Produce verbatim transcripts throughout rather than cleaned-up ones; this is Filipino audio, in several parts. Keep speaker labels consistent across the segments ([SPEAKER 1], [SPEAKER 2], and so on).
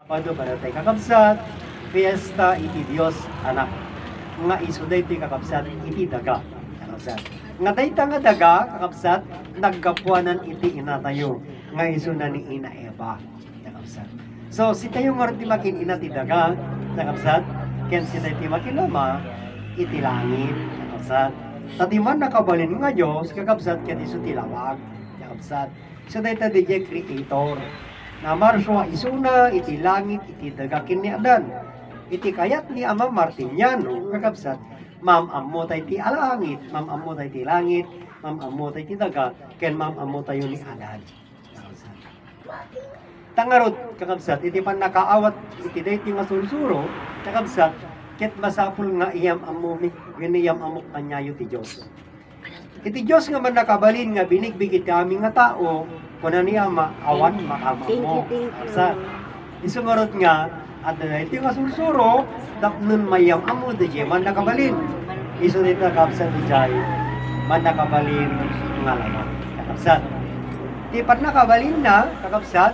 [SPEAKER 1] Pado para tay kakabsat, fiesta iti Dios anak. Nga isuday ti kakabsat iti daga. Kakabsat. Nga dayta nga daga, kakabsat, naggapuanan iti inatayo. Nga iso na ni Ina Eva. Kakabsat. So, si tayo nga ti makin ina ti daga, kakabsat, ken si tayo ti makinama, iti langit. Kakabsat. Tatiman nakabalin nga Diyos, kakabsat, ken iso ti lawag. Kakabsat. So, dayta di creator. Na marswa isuna iti langit iti daga ken ni Adan. Iti kayat ni Ama Martiniano kakabsat, mamammo tay ti alangit, mamammo tay ti langit, mamammo tay ti daga, ken mamammo tayo ni Adan. Kakabsat. Tangarot kakabsat iti pan nakaawat iti dayti masursuro kakabsat ket masapul nga iyam ammo mi giniyam amok kanyayo ti Dios. Iti Dios nga man nakabalin nga binigbig iti aming nga tao kuna ni Ama awan makamamo. Sa isumarot nga at iti nga sursuro tapnon mayam amo di man nakabalin. Isu dito kakabsat di jay man nakabalin nga laman. Kakabsat. Di pat nakabalin na kakabsat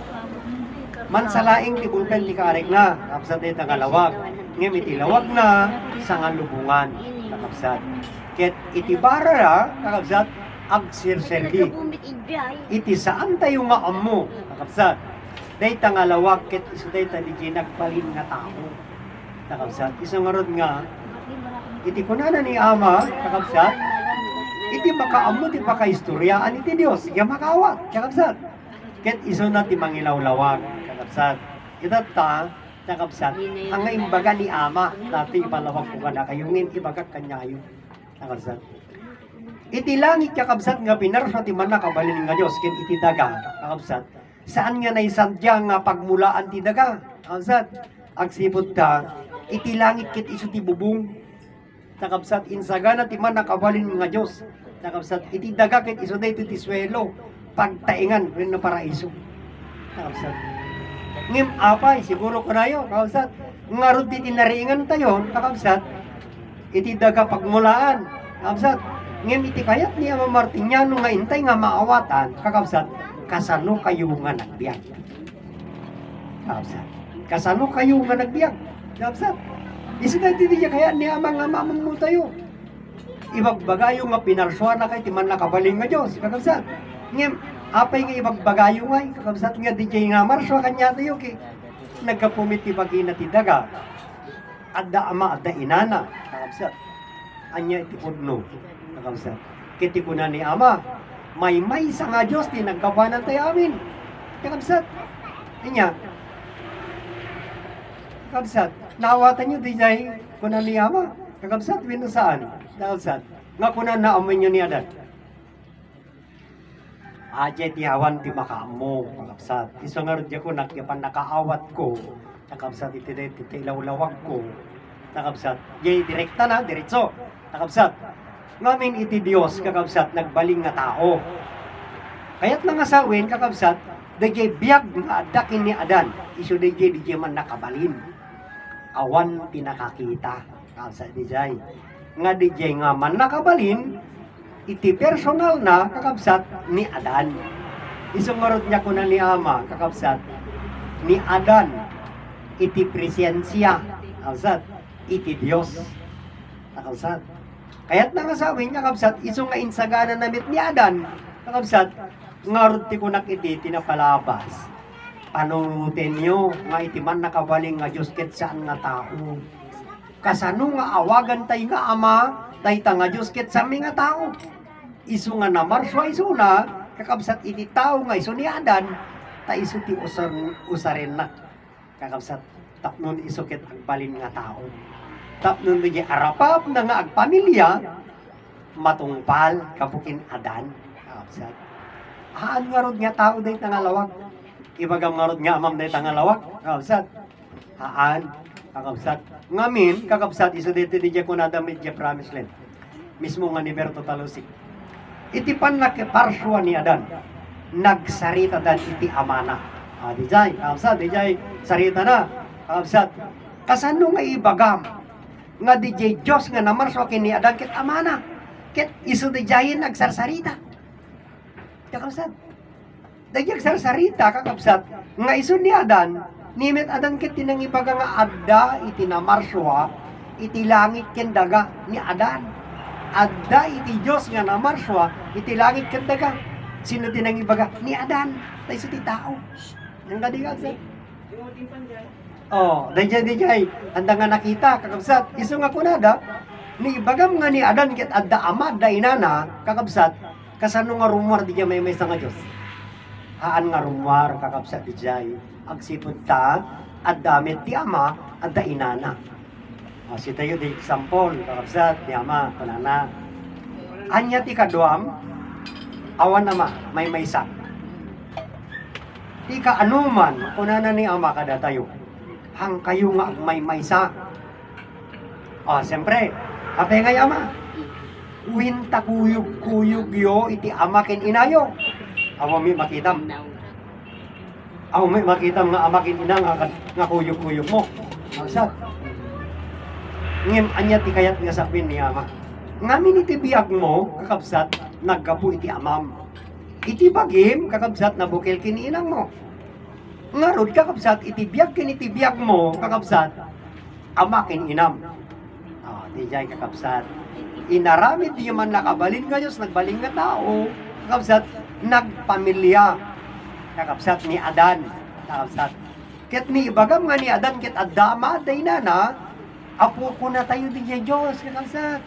[SPEAKER 1] man salaing ti bulkan ti kaarek na kakabsat dito nga lawag. Ngem iti lawag na sa nga lubungan kakabsat. Ket iti bara kakabsat agsirserdi. Iti saan tayo nga ammo kakabsat. Dayta nga lawag ket isu dayta di nagbalin nga tao. Kakabsat. Isu nga rod nga iti kunana ni Ama kakabsat. Iti makaammo ti pakaistoryaan iti Dios ya makawat kakabsat. Ket isu na ti mangilawlawag kakabsat. Itatta kakabsat ang nga imbaga ni Ama dati ipalawag ko kada kayungin ibagak kanyayo kakabsat. Iti langit kakabsat nga pinarso ti man nakabalin nga Dios ken iti daga kakabsat. Saan nga naisadya nga pagmulaan ti daga kakabsat. Agsipod ta iti langit ket isu ti bubong kakabsat insagana ti man nakabalin nga Dios kakabsat. Iti daga ket isu dayto ti swelo pagtaingan ken no paraiso kakabsat. Ngem apay siguro kunayo kakabsat ngarud ti tinariingan tayo kakabsat. Iti daga pagmulaan kakabsat. Ngem iti kayat ni Ama Martiniano nga intay nga maawatan kakabsat kasano kayo nga nagbiag kakabsat. Kasano kayo nga nagbiag kakabsat. Isu dayto ti kayat ni Ama nga mamammo tayo. Ibagbagayo nga pinarswa na kay ti man nakabalin nga Dios kakabsat. Ngem apay nga ibagbagayo nga kakabsat nga di jay nga marswa kanya tayo kay nagkapumit ti bagina ti daga. Adda ama adda inana kakabsat. Anya iti pudno kakabsat. Kiti kuna ni Ama may may sa nga Diyos ti nagkabanan tayo amin kakabsat. Inya kakabsat naawatan nyo di jay kuna ni Ama kakabsat wino saan kakabsat nga kuna naamin nyo ni Adan. Aje ti awan ti makaamo kakabsat. Isu nga rod ko nakyapan nakaawat ko kakabsat iti iti iti ilawlawag ko kakabsat. Jay direkta na diretso kakabsat. Ngamin iti Dios kakabsat nagbaling nga tao. Kayat na nga sawin kakabsat dayjay biag nga adakin ni Adan. Isu dayjay dayjay man nakabalin. Awan pinakakita kakabsat dayjay. Nga dayjay nga man nakabalin iti personal na kakabsat ni Adan. Isungarod niya ko na ni Ama kakabsat ni Adan iti presensya kakabsat iti Dios kakabsat. Kaya't nangasawin kakabsat isu nga insagana namit ni Adan kakabsat ngarod ti kunak iti tinapalabas. Panunutin nyo nga iti man nakabaling nga Diyos ket saan nga tao. Kasano nga awagan tay nga Ama dayta nga Diyos ket sami nga tao. Isu nga namarswa isu na kakabsat iti tao nga isu ni Adan ta isu ti usar usaren na kakabsat tapnon isu ket agbalin nga tao. Tapnon di arapap na nga agpamilya matungpal kapukin Adan kakabsat. Haan nga rod nga tao dayta nga lawag. Ibagam nga rod nga amam dayta nga lawag kakabsat. Haan kakabsat. Ngamin kakabsat isu dayto di ko nadamit di promised land. Mismo nga ni Berto Talusig. Iti pan nakiparswa ni Adan nagsarita dan iti amana. Ah, di jay kakabsat di jay sarita na kakabsat. Kasano nga ibagam nga di jay Diyos nga namarswa ken ni Adan ket amana. Ket isu di jay nagsarsarita. Kakabsat. Dayjay sarsarita kakabsat nga isu ni Adan Nimit adan ket tinang ibaga nga adda iti namarswa iti langit ken daga ni adan. Adda iti Dios nga namarswa iti langit ken daga. Sino tinang ibaga ni adan tay iti tao. Nang kadigat sa. Oh, dayjay dayjay anda nga nakita kakabsat isu nga kunada ni ibagam nga ni adan ket adda ama adda inana kakabsat kasano nga rumor di may may nga Dios. Haan nga rumor kakabsat dijay agsipud ta adda met ti ama adda inana. O si tayo di example kakabsat ni ama kunana. Anya ti kaduam awan ama may maysa. Ti kaanuman kunana ni ama kada tayo. Hang kayo nga may maysa. O siyempre apay ngay ama. Winta kuyog-kuyog yo iti ama ken inayo. Awa mi makitam. Aw may makita nga amakin ina nga, nga kuyog-kuyog mo. Magsat. Ngem anya ti kayat nga sapin ni ama. Ngamin iti biyag mo kakabsat naggapu iti amam. Iti bagim kakabsat nabukil kini inang mo. Ngarod kakabsat iti biyag ken iti biyag mo kakabsat amakin inam. Ah, di jay kakabsat. Inaramid di man nakabalin nga Diyos nagbalin nga tao kakabsat nagpamilya. Kakabsat ni Adan, kakabsat. Ket ni ibagam nga ni Adan ket adama day na na, apo ko na tayo din yung Diyos, kakabsat.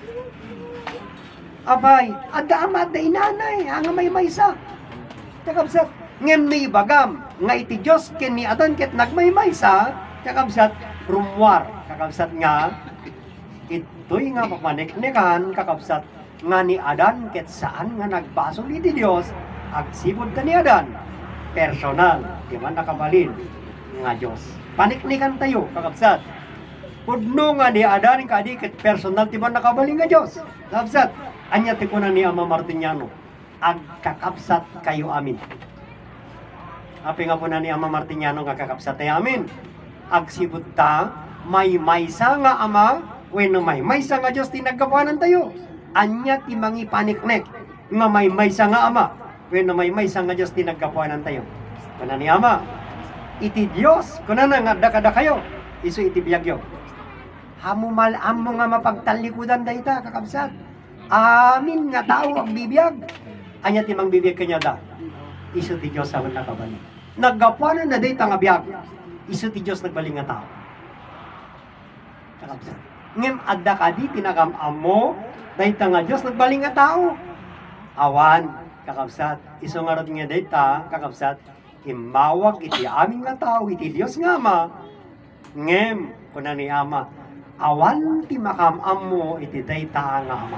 [SPEAKER 1] Abay, adama day nanay, nga may maysa. Kakabsat, ngem ni ibagam, nga iti Diyos ken ni Adan ket nagmay maysa, kakabsat, rumwar, kakabsat nga, ito'y nga mapaniknikan, kakabsat, nga ni Adan ket saan nga nagbasol iti Diyos, agsibod ta ni Adan. Personal, di man nakabalin nga Diyos. Paniknikan tayo, kakabsat. Pudno nga ni Adan kadi ket personal ti man nakabalin nga Diyos. Kakabsat, anya ti kunan ni Ama Martiniano, agkakabsat kayo amin. Api nga po na ni Ama Martiniano nga kakabsat tayo amin. Agsibot ta, may maysa nga Ama, wenno may maysa nga Diyos ti nagkapuanan tayo. Anya ti mangi paniknek nga may maysa nga Ama. When may may isang nga Diyos tinagkapuanan tayo. Kuna ni Ama, iti Diyos, kuna na nga dakada kayo, iso iti biyagyo. Hamo malam mo nga mapagtalikudan dayta, kakabsat. Amin nga tao ang bibiyag. Anya timang bibiyag kanya da. Iso ti Diyos sa nakabali. Nagkapuanan na dayta nga biyag. Iso ti Diyos nagbaling nga tao. Kakabsat. Ngem adda kadi tinagam-am mo, dayta nga Diyos nagbaling nga tao. Awan, kakabsat, iso nga rod nga dayta, kakabsat, imawag iti amin nga tao, iti Dios nga Ama, ngem, kuna ni Ama, awan ti makamam mo, iti dayta nga Ama.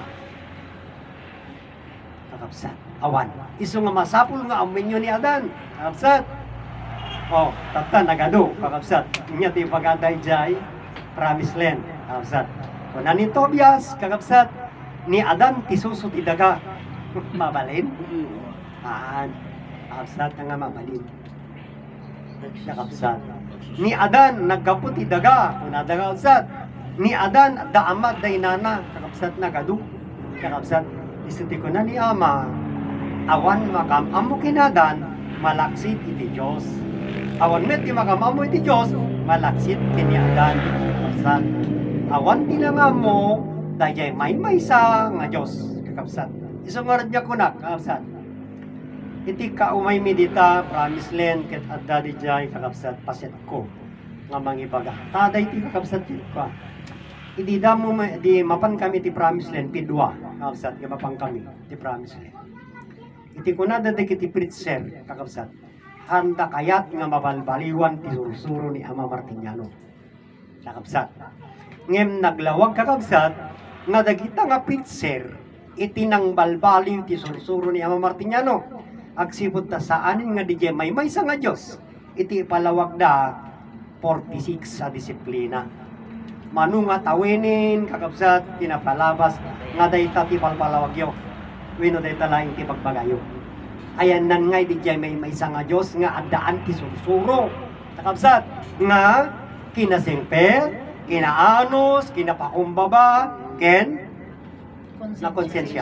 [SPEAKER 1] Kakabsat, awan. Iso nga masapul nga amin nyo ni Adan, kakabsat. O, tata, nagado, kakabsat. Inya ti pagaday jay, promised land, kakabsat. Kuna ni Tobias, kakabsat, ni Adan, tisusot idaga, mabalin? Haan. Kakabsat na nga mabalin. Kakabsat. Ni Adan, nagkapot idaga. Kung nadaga kakabsat. Ni Adan, daamad day nana. Kakabsat na kadu. Kakabsat. Isuti ko na ni Ama. Awan makamamu kinadan, malaksit iti Diyos. Awan met di makamamu iti Diyos, malaksit kini Adan. Kakabsat. Awan tinangamo, dayay may maysa nga Diyos. Kakabsat. Isang nga niya kunak, kakabsat. Iti ka umay medita, promise land, ket adda di jay, kakabsat, paset ko. Nga mangibaga. Taday ti kakabsat yun ko. Idi da mo, di mapan kami ti promise land, pidwa, kakabsat, nga mapan kami, ti promise land. Iti kunada di kiti pritser, kakabsat. Handa kayat nga mabalbaliwan ti sursuro ni Ama Martiniano. Kakabsat. Ngem naglawag kakabsat, nga dagita nga pritser, itinang balbaliw ti sursuro ni Ama Martiniano. Agsibot ta saanin nga di may may sa nga Diyos. Iti palawag da forty-six sa disiplina. Manu nga tawinin kakabsat tinapalabas nga dayta ti palpalawag yo. Wino dayta laing ti pagbagayo. Ayan nan nga di may may sa nga Diyos nga addaan ti sursuro. Kakabsat nga kinasingper, kinaanos, kinapakumbaba, ken na konsensya.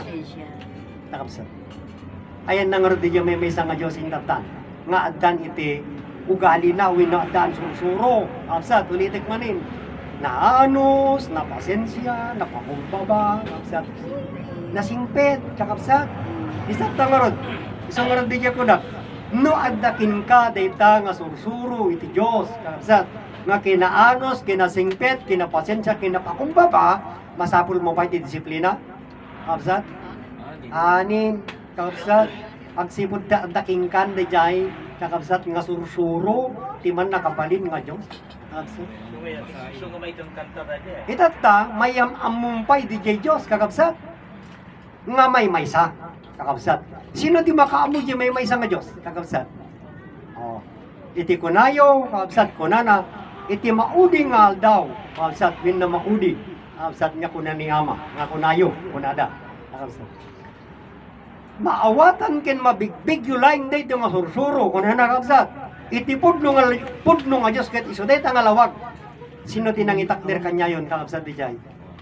[SPEAKER 1] Nakabsat. Ayan nang rod di may may nga Diyos indatan. Nga addan iti ugali na, winadaan sursuro. Kapsat, ulitik manin. Naanos, napasensya, napakumbaba, kapsat. Nasingpet, kakapsat. Isang tangarod, isang ngarod di ko na, no adakin ka, dayta nga sursuro, iti Diyos, kakapsat. Nga kinaanos, kinasingpet, kinapasensya, kinapakumbaba, masapul mo pa iti disiplina, kakapsat. Anin, kakapsat, agsipod da daking kan, dayjay, kakapsat nga sursuro, timan nakabalin nga Diyos, kakapsat.
[SPEAKER 2] So nga may itong kanta na niya.
[SPEAKER 1] Itata, mayam amumpay di jay Diyos, kakabsat. Nga may maysa, kakabsat. Sino di makaamu di may maysa nga Diyos, kakabsat? Oh. Iti kunayo, kakabsat, kunana. Iti maudi nga aldaw, kakabsat, win na maudi. Kakabsat nga kuna ni ama, nga kunayo, kunada, kakabsat. Maawatan ken mabigbig yulaing day nga sursuro, kunana, kakabsat. Iti pudno nga, pudno nga Diyos, ket iso day nga lawag. Sino tinangitakder kanya yun, kakabsat di jay?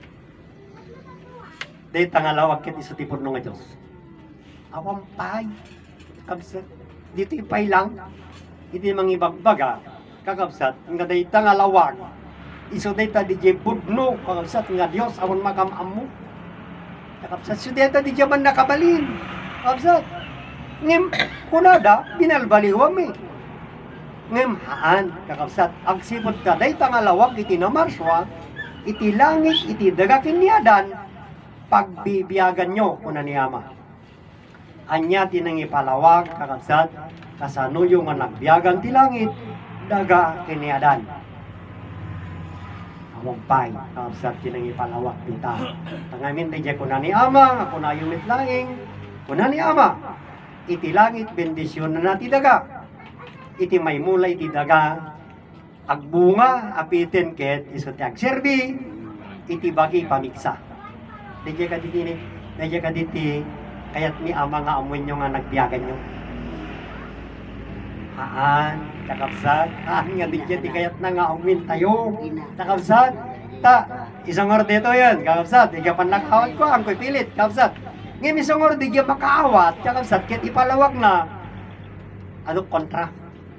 [SPEAKER 1] Day tangalawag kit iso tipod nga Diyos. Awang pay, kakabsat. Dito ipay lang, iti mangibagbaga, kakabsat, nga day tangalawag. Iso day ta di jay pudno, kakabsat, nga Diyos, awang makamam mo. Kakabsat, so day ta di jay man nakabalin, kakabsat. Ngem, kunada, binalbaliwam eh. Ngem haan, kakabsat, agsipod ka, day tangalawag iti namarswa, iti langit, iti dagakin niyadan, pagbibiyagan nyo, kuna ni ama. Anya tinang ipalawag, kakabsat, kasano yung nga nagbiyagan ti langit, daga kiniyadan. Among pay, kakabsat, tinang ipalawag kita. Tangamin day kuna ni ama, kuna yung mitlaing, kuna ni ama, iti langit, bendisyon na nati daga. Iti may mula iti daga agbunga apitin ket iso ti agserbi iti bagi pamiksa. Dije ka diti ni, dije ka diti kayat ni ama nga amoy nyo nga nagbiyagan nyo. Haan, kakabsat, haan nga dije ti kayat na nga amoy tayo. Kakabsat, ta, isang or dito yun, kakabsat, dije pan nakawat ko, ang ko'y pilit, kakabsat. Ngayon isang or dije makaawat, kakabsat, ket ipalawag na, ano kontra.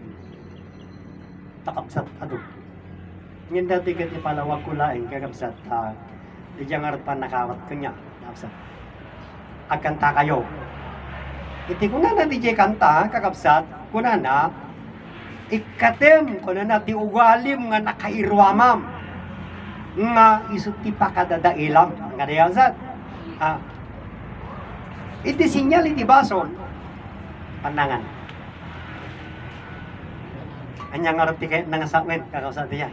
[SPEAKER 1] Takapsat ado. Ngayon dati kat ipalawag ko laing kakapsat uh, di diyang arat pa nakawat ko niya kakapsat agkanta kayo iti kuna na di diyang kanta kakapsat kuna na ikatem kuna na di ugalim nga nakairwamam nga isut ti pakadadailam nga di kakapsat ah, iti sinyal iti bason panangan. Anyang arti kayo nang asawin, kakawsat niya.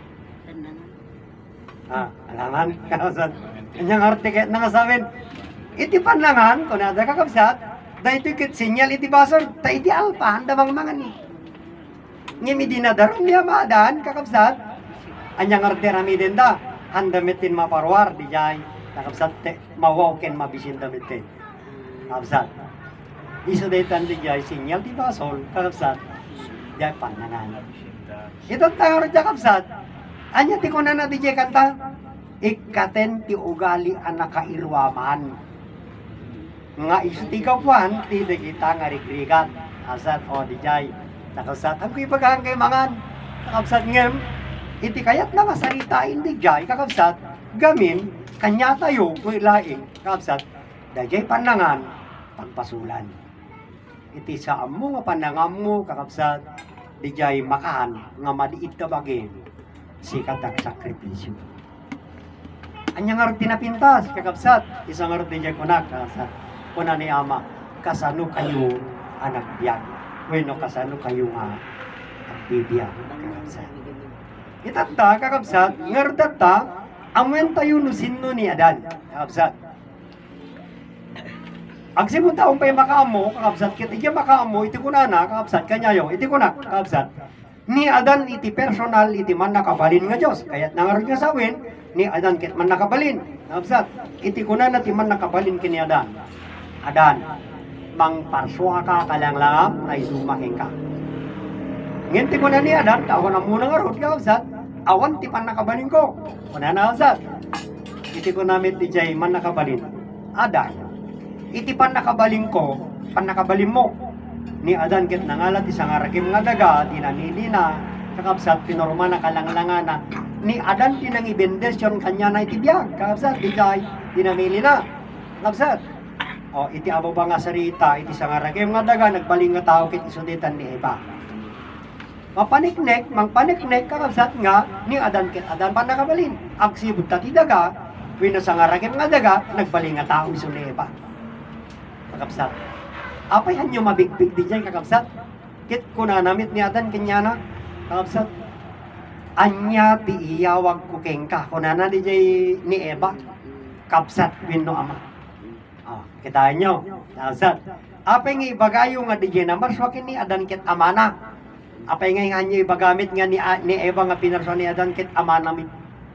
[SPEAKER 1] Ah, alaman, kakawsat. Anyang arti kayo nang asawin. Iti panlangan, kung nada kakawsat, dahil ito ikit sinyal iti basor, ta iti alpa, handamang mga ni. Ngimi dinadarong niya maadan, kakawsat. Anyang arti rami din da, handamitin maparwar, di jay, kakawsat, mawaw-ken mabisin damit te. Kakawsat. Iso daytan di jay, sinyal di basor, kakawsat. Diyan panangan. Ito tayo rin kakabsat. Anya ti ko na na di jay kanta. Ikaten ti ugali anak kairwaman. Nga iso ti kapuan, ti di kita nga rigrigan. Asat o di jay. Kakabsat. Ang kuipagahan kay mangan. Kakabsat ngem. Iti kayat na masaritain di jay. Kakabsat. Gamin. Kanya tayo. Kuilaing. Kakabsat. Di jay panangan. Pagpasulan. Iti sa amo nga panangam mo kakabsat di jay makahan nga maliit na bagay sikat ang sakripisyo. Anya nga rin tinapintas kakabsat isang nga rin di jay kunak kakabsat kuna ni ama kasano kayo anak biyag bueno kasano kayo nga agbibiyag kakabsat itata kakabsat nga rin tata amen tayo nusin no ni adan kakabsat. Agsipon taong pa'y makaamo, kakabsat, kit iya makaamo, iti kunana, kakabsat, kanyayo, iti kunak, kakabsat. Ni Adan, iti personal, iti man nakabalin nga Diyos. Kaya't nangarod nga sawin, ni Adan, kit man nakabalin, kakabsat. Iti kunana, ti man nakabalin kini Adan. Adan, mang parswa ka kalanglangam, ay dumaking ka. Ngayon, ti kunan ni Adan, taon na muna nga rod, kakabsat. Awan, ti pan nakabalin ko. Kunana, kakabsat. Iti kunamit, ti jay, man nakabalin. Adan. Iti pan nakabaling ko, pan nakabaling mo. ni Adan ket nangalat isang arakim nga daga dinamili na kakabsat pinorma na kalanglangan na ni Adan tinang ibendesyon kanya na itibiyag kakabsat di jay dinamili na kakabsat o iti abo ba nga sarita iti isang arakim nga daga nagbaling nga tao ket isuditan ni Eva mapaniknek mangpaniknek kakabsat nga ni Adan ket Adan pa nakabalin agsibut ta ti daga wenno sang arakim nga daga nagbaling nga tao isu ni Eva kakabsat apay hanyo mabigbig di jay kakabsat kit kuna namit ni Adan kenyana kakabsat anya ti iyawag ko kengka kuna na di jay ni Eva kabsat wenno ama oh kita nyo kakabsat apay nga ibagayo nga di jay namar swakin ni Adan ket amana apay nga hanyo ibagamit nga ni, ni Eva nga pinarso ni Adan ket amana mit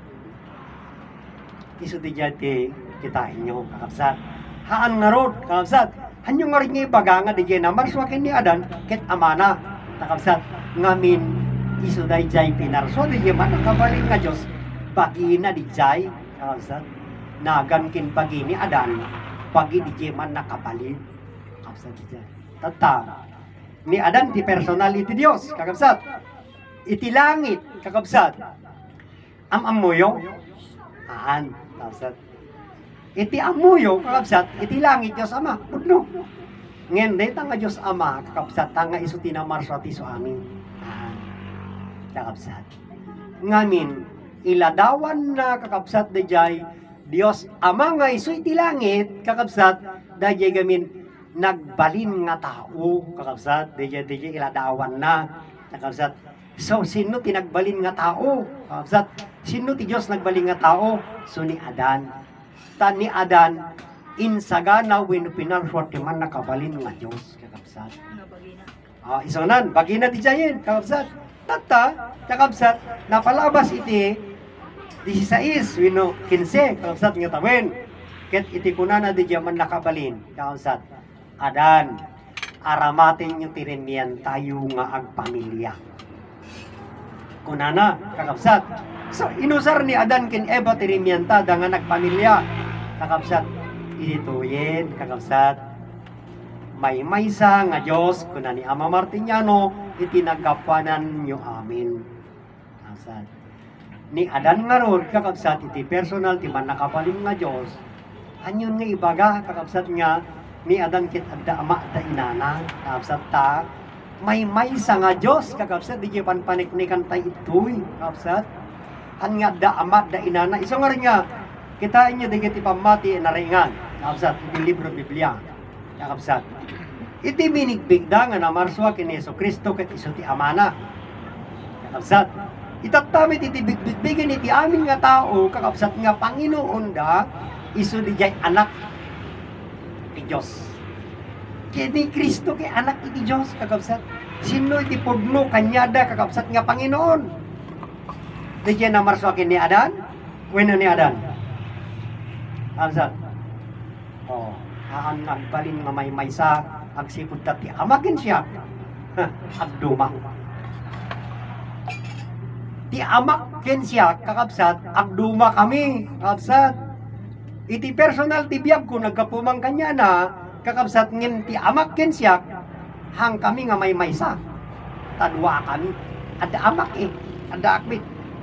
[SPEAKER 1] isu di jay ti kita inyo kakabsat haan nga rod kakabsat hanyo nga rin nga ibaga nga di jay namar swakin ni Adan ket amana kakabsat ngamin isu day jay pinarso di jay man nakabalin nga Diyos bagina di jay kakabsat nagan kin bagi ni Adan bagi di jay man nakabalin kakabsat di jay tata ni Adan ti personal iti Dios kakabsat iti langit kakabsat am-amuyo aan kakabsat iti amuyo kakabsat iti langit Dios ama pudno ngen deta nga Dios ama kakabsat tanga isu tinamarso ti so amin aan kakabsat ngamin iladawan na kakabsat dayjay Dios ama nga isu iti langit kakabsat dayjay gamin nagbalin nga tao kakabsat dayjay dayjay iladawan na kakabsat so sino tinagbalin nga tao kakabsat sino ti Dios nagbalin nga tao so ni Adan ta ni Adan insagana wenno pinarso ti man nakabalin nga Dios kakabsat ah isonan bagina ti jayen kakabsat tata kakabsat napalabas iti dieciséis wenno quince kakabsat nga tawen ket iti kunana di man nakabalin kakabsat Adan aramaten nyo tirimian tayo nga agpamilya kunana kakabsat so inusar ni Adan ken Eva tirimian ta da nga nagpamilya kakabsat idituyen kakabsat may maysa nga Dios kuna ni Ama Martiniano iti nagkapanan nyo amin kakabsat ni Adan nga rod kakabsat iti personal ti man nakapalim nga Dios anyon nga ibaga kakabsat nga ni Adan ket adda ama da inana kakabsat ta may maysa nga Dios kakabsat di pan paniknikan tay itoy kakabsat han nga da ama da inana iso nga rin nga kita inyo digiti pamati naringan kakabsat iti libro Biblia kakabsat iti minigbigda nga namarswa ken Hesus Kristo ket isu ti amana kakabsat itatamit iti bigbigbigen iti amin nga tao kakabsat nga Panginoon da isu di jay anak ti Dios kini Kristo kay anak iti Dios kakabsat sino iti pudno kanyada kakabsat nga Panginoon di jay namarswa ken ni Adan wenno ni Adan kakabsat oh haan nagbalin nga may maysa agsipud tati amakin siya agduma ti amak ken siya kakabsat agduma kami kakabsat iti personal ti biyag ko nagkapumang kanya na kakabsat ngin ti amak ken siya hang kami nga may maysa tadwa kami ada amak eh ada akbit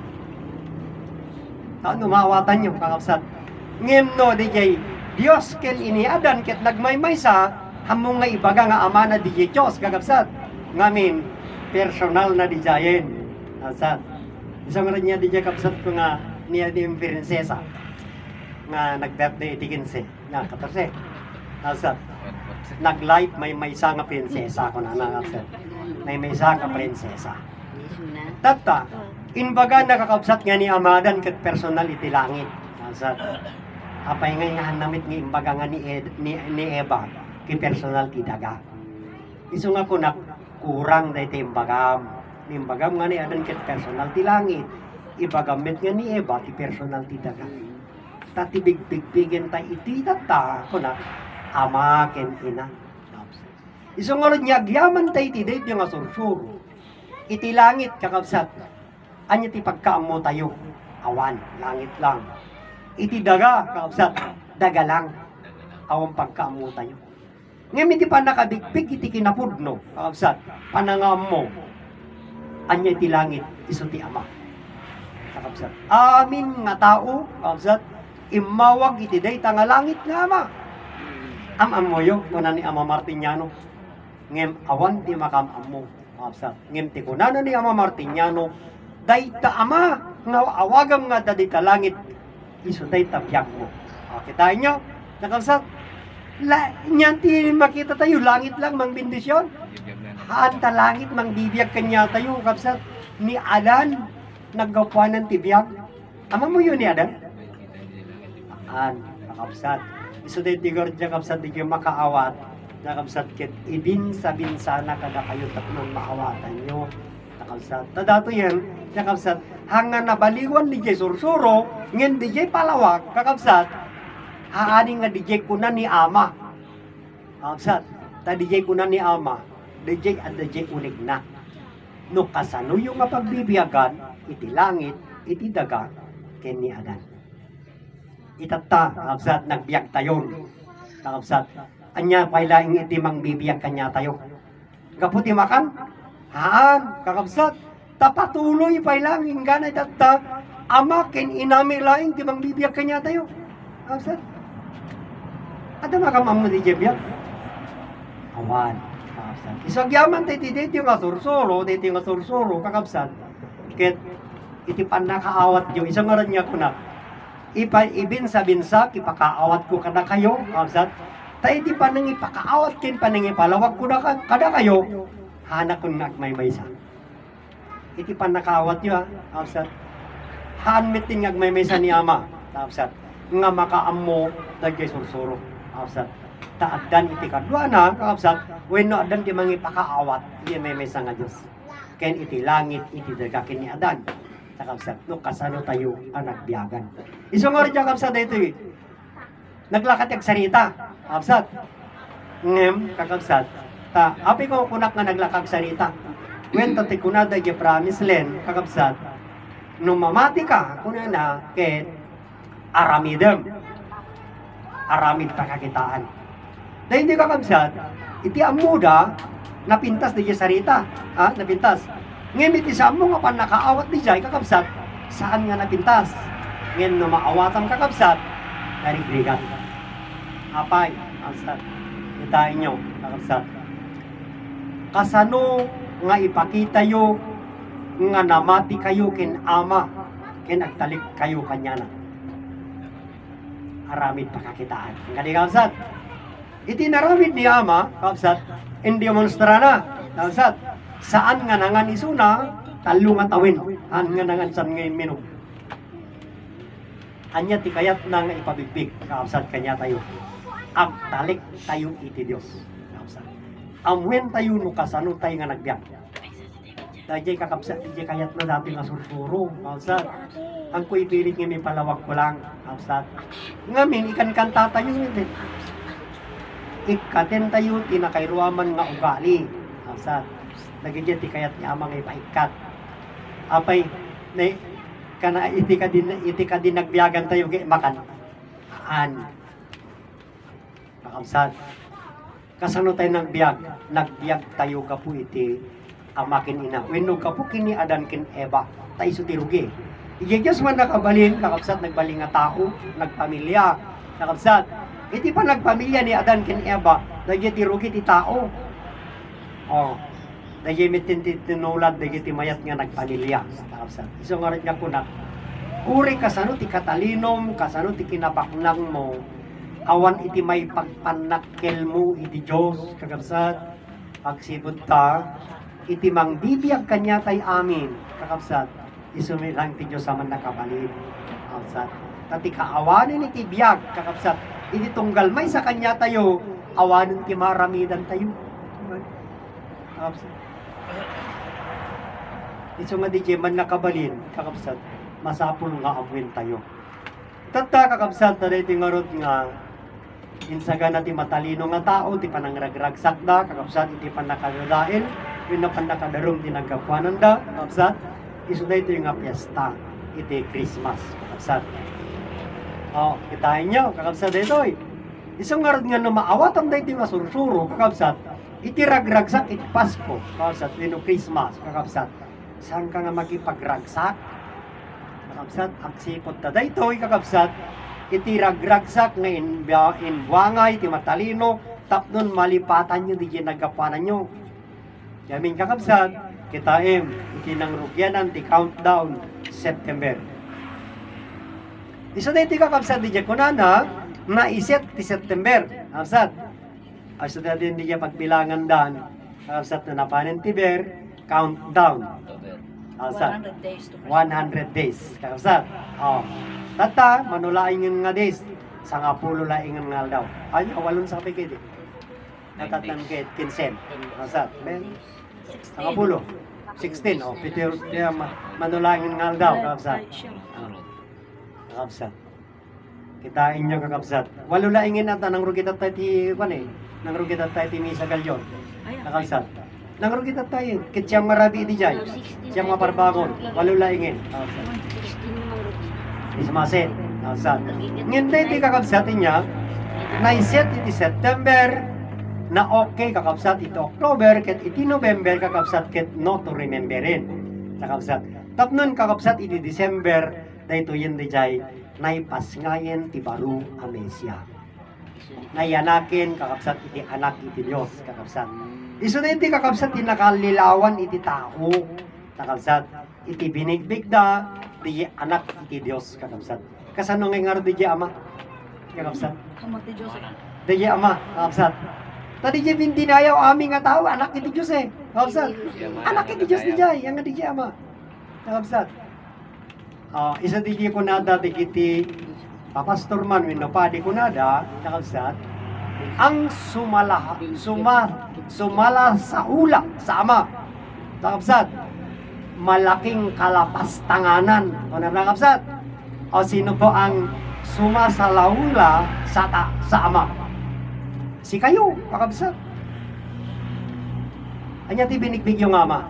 [SPEAKER 1] taon umawatan nyo kakabsat ngin no di jay Dios ken ini Adan ket nagmaymaysa hamong nga ibaga nga ama na di jay Dios kakabsat ngamin personal na di jayen kakabsat isang rin niya di jay kakabsat ko nga niya di prinsesa nga nag-birthday iti quince na katorse kakabsat nag-life may maysa nga prinsesa ko na kakabsat may maysa nga prinsesa tata inbaga nakakabsat nga ni Amadan ket personal iti langit kakabsat apay nga nga namit nga imbaga nga ni, Ed, ni, ni Eva ki personal ti daga iso nga kunak kurang da iti imbagam ni imbagam nga ni Adan ket personal ti langit ibagamit nga ni Eva ti personal ti daga tati bigbigbigen ta iti tata kunak ama ken ina iso nga ron nyagyaman ta iti dayt nga sursuro iti langit kakabsat anya ti pagkaammo tayo awan langit lang iti daga kakabsat daga lang awang pagkaammo tayo Ngayon iti pa nakabigpig iti kinapudno, kakabsat, panangam mo, anya iti langit, iso ti ama. Kakabsat, amin nga tao, kakabsat, imawag iti day nga langit nga ama. Am-am mo yun, kuna ni Ama Martiniano, ngem awan ti makam-am mo, kakabsat, ngem ti kunana ni Ama Martiniano, day ta ama, nga awagam nga da day ta langit, iso day ta biyak mo. O, kitain nyo, kakabsat, La, niyan ti makita tayo, langit lang mang bendisyon. Haan ta langit mang bibiyag kanya tayo, kapsat. Ni Adan, naggapuanan ti biyag. Ama mo yun ni Adan? Haan, kapsat. Iso day tigor dyan, kapsat, di kayo makaawat. Na kapsat, kit ibin sa binsana kada kayo tatlong maawatan nyo. Kapsat. Tadato yan, na kapsat, hanga nabaliwan ni Jay Sursuro, ngin di Jay palawak, kakapsat, haani nga D J kunan ni ama. Kapsat, ta D J kunan ni ama, D J at D J unig na. No kasano yung nga pagbibiyagan, iti langit, iti daga, ken ni Adan. Itata, kapsat, nagbiyak tayon. Kapsat, anya pailaing iti mang bibiyag kanya tayo. Kaputi makan, haan, kakapsat, tapatuloy pailang inggan ay tata, ama ken inami laing ti mang bibiyag kanya tayo. Kapsat, ada makamam mo di jebyak. Awan, kakabsat. Isagyaman tayo dito yung asursuro, dito yung asursuro, kakabsat. Ket, iti pan nakaawat nyo, isang oran niya ko na, ipa, ibin sa binsa, ipakaawat ko kada kayo, kakabsat. Tayo di pa nang ipakaawat kin, pa nang ipalawag ko na kada kayo, hanak ko na agmaymaysa. Iti pan nakaawat nyo, ha, kakabsat. Haan miting agmaymaysa ni ama, kakabsat. Nga makaammo, dagay sursuro. Kakabsat, taaddan iti kadwa na, kakabsat, when no adan di mangi pakaawat, di may may nga Diyos. Ken iti langit, iti dagakin ni Adan. Kakabsat, no kasano tayo ang nagbiyagan. Isang oras dyan, kakabsat, ito eh. Naglakad yung sarita, kakabsat. Ngem, kakabsat, ta, api ko kunak nga naglakag sarita. When tati kunada yung promise len, kakabsat, nung mamati ka, kuna na, ken, aramidem. Aramid pakakitaan. Dahil hindi ka kabsat, iti amuda, napintas di sarita. Ha? Napintas. Ngayon iti sa amo nga pan nakaawat di jay kakabsat, saan nga napintas? Ngayon no maawatan kakabsat, narigrigan. Apay, kabsat. Itain nyo, kakabsat. Kasano nga ipakita yo, nga namati kayo kin ama, kin agtalik kayo kanya na. Aramid pakakitaan. Ang kani kapsat. Iti naramid ni ama, kapsat, hindi demonstra na. Kapsat, saan nga nangan isuna, talo nga tawin. An nga nangan san ngayon minum. Anya ti kayat na nga ipabigbig, kapsat kanya tayo. Ang talik tayo iti Diyos. Kapsat. Amwen tayo no kasano tayo nga nagbiyak. Dajay kakapsat, dajay kayat na dati nga sursuro. Kapsat. Ang ko ipilit nga may palawag ko lang, kapsat. Ngamin, ikan kanta tayo yun. Ikaten tayo, tinakairuaman nga ugali, kapsat. Nagigyan ti kayat ni amang ipaikat. Apay, na, kana iti ka din, iti ka din nagbiyagan tayo, kay makan. An. Kapsat. Kasano tayo nagbiag? Nagbiag tayo ka po iti amakin ina. Wenno ka po kini Adan kin Eva, tayo sutirugi. Iyegyas man nakabalin, kakabsat, nagbaling nga tao, nagpamilya, kakabsat. Iti pa nagpamilya ni Adan kin Eva, dahil ti rugi ti tao. O, dahil mitin ti tinulad, dahil ti mayat nga nagpamilya, kakabsat. Iso nga rin nga po na, uri kasano ti katalinom, kasano ti kinabaknang mo, awan iti may pagpanakkel mo, iti Diyos, kakabsat. Pagsibot ta, iti mang bibiyag kanya tay amin, kakabsat. Isumi lang ti Diyos saman nakabalin. Kakabsat. Tati kaawanin iti biyag, kakabsat. Iti tunggal may sa kanya tayo, awanin ti maramidan tayo. Kakabsat. Iso nga di man nakabalin, kakabsat. Masapul nga abuin tayo. Tata kakabsat na iti ngarot nga, insaga na ti matalino nga tao, ti panangragragsak da, kakabsat iti panakadadain, yun na panakadarum ti nagkapuanan da, kakabsat. Iso na ito yung nga piyesta, iti Christmas, kakabsat. O, kitain nyo, kakabsat ito eh. Isang nga nga no maawat ang dayti nga sursuro kakabsat, itiragragsak iti Pasko, kakabsat, dino Christmas, kakabsat. Saan ka nga magipagragsak? Kakabsat, agsipot ta daytoy kakabsat, itiragragsak nga inbya inbuangay ti matalino, tapnon malipatan nyo di nagapanan nyo. Yamin kakabsat, kitaim itinangrugyanan ti countdown September. Isa dayti kakabsat di kunana, naiset ti September. Kakabsat, ay sa din di pagbilangan dan, kakabsat na napanin ti Ber, countdown. Kakabsat,
[SPEAKER 3] one hundred days to
[SPEAKER 1] one hundred days. Kakabsat, oh. Tata, manulaingin nga days, sa nga pulo laingan nga daw. Ay, awalon sa kapikid eh. Natatan kit, kinsen. Kakabsat, men, sa nga pulo. sixteen, oh, pitir, diya, manulaingin nga daw. Kakabsat. Kakabsat. Kitain nyo kakabsat. Walo laingin ata nang rugit at tayo ti, kwan eh, nang rugit at tayo ti Misa Galyon. Kakabsat. Nang rugit at tayo, kit siyang marabi di jay. Siyang maparbagon. Walo laingin. Kakabsat. Ismasin. Kakabsat. Ngayon tayo ti kakabsatin niya, naiset iti September, na okay kakabsat iti October, ket iti November kakabsat ket no to rememberin. Kakabsat. Tapnon kakabsat iti December, dahito yun di jay, naipas ngayon ti baro a Mesya. Nayanakin kakabsat iti anak iti Dios kakabsat. Isu na iti kakabsat iti nakalilawan iti tao kakabsat. Iti binigbigda di anak iti Dios kakabsat. Kasano nga nga di ama kakabsat.
[SPEAKER 3] Kamati Diyos.
[SPEAKER 1] Di ama kakabsat. Tadi di bindinayaw aming nga tao anak iti Dios eh kakabsat. Anak iti Dios di jay ang di ama kakabsat. Uh, isa di ko nada di kiti papastor man wino pa di ko nada nakabsat ang sumala suma sumala sa ula sa ama nakabsat malaking kalapastanganan o na nakabsat o sino po ang sumasalaula sa ta, sa ama si kayo nakabsat anya ti binigbig yung ama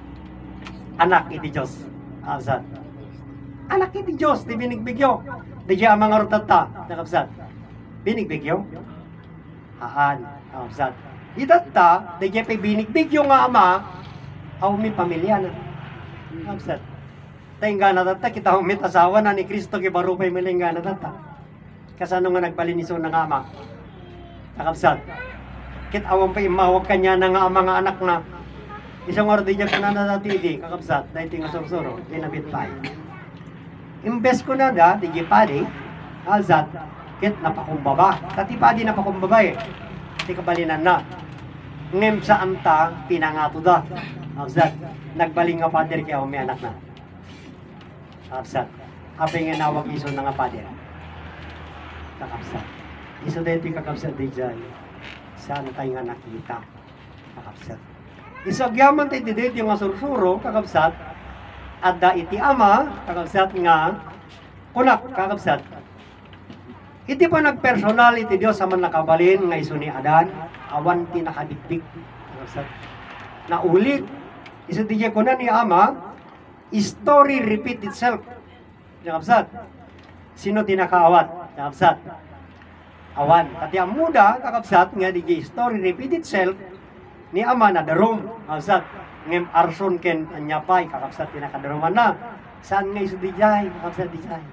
[SPEAKER 1] anak iti Diyos nakabsat anak iti Diyos, di binigbigyo. Di siya mga rutata, nakabsat. Binigbigyo? Haan, nakabsat. Itata, di siya pa binigbigyo nga ama, hawmi pamilya na. Nakabsat. Tayong gana tata, kita humit asawa na ni Kristo kibarupay miling gana tata. Kasano nga nagbaliniso ng ama? Nakabsat. Kit awang pa imawag kanya na nga ama nga anak na. Isang oras di siya kanana dati di, kakabsat. Dahil tinga sursuro, pinabit pa. Imbes ko na da, di padi, alzat, kit napakumbaba. Tati padi napakumbaba eh. Di kabalinan na. Ngem sa anta, pinangato da. Alzat, nagbaling nga pader kaya may anak na. Alzat, apay nga nawag iso na nga pader. Kakapsat. Iso dito yung kakapsat di dyan. Saan tayo nga nakita? Kakapsat. Isagyaman tayo dito yung nga sursuro, kakapsat. Adda iti ama, kakabsat nga, kunak, kakabsat. Iti pa nagpersonal iti Diyos sa man nakabalin, nga iso ni Adan, awan ti nakadikdik, kakabsat. Naulit, iso di kunan ni ama, story repeat itself, kakabsat. Sino tinakaawat, kakabsat? Awan, kati ang muda, kakabsat, nga di story repeat itself, ni ama na darom, kakabsat. Ngem arson ken anyapay kakabsat tinakadaruman na saan nga iso dijay kakabsat dijay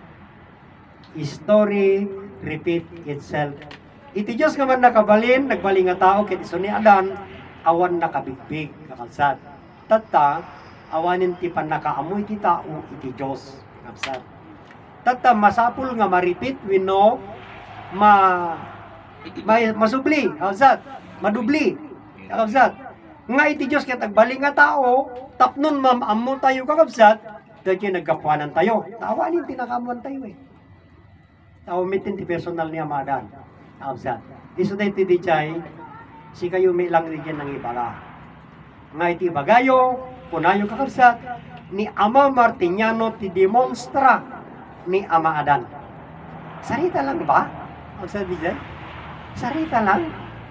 [SPEAKER 1] story repeat itself iti Diyos nga man nakabalin nagbaling nga tao ket iso ni Adan awan nakabigbig kakabsat tatta awanin ti panakaamoy ti tao iti Diyos kakabsat tatta masapul nga ma-repeat wenno ma, ma masubli kakabsat madubli kakabsat nga iti Diyos ket agbaling nga tao tapnon mamammo tayo kakabsat dahil nagkapuanan tayo tawanin tinakamuan tayo eh tawamin ti personal niya madan kakabsat iso tayo ti dijay si kayo may lang digyan ng ibala nga iti bagayo punayo kakabsat ni Ama Martiniano ti demonstra ni Ama Adan sarita lang ba? kakabsat dijay sarita lang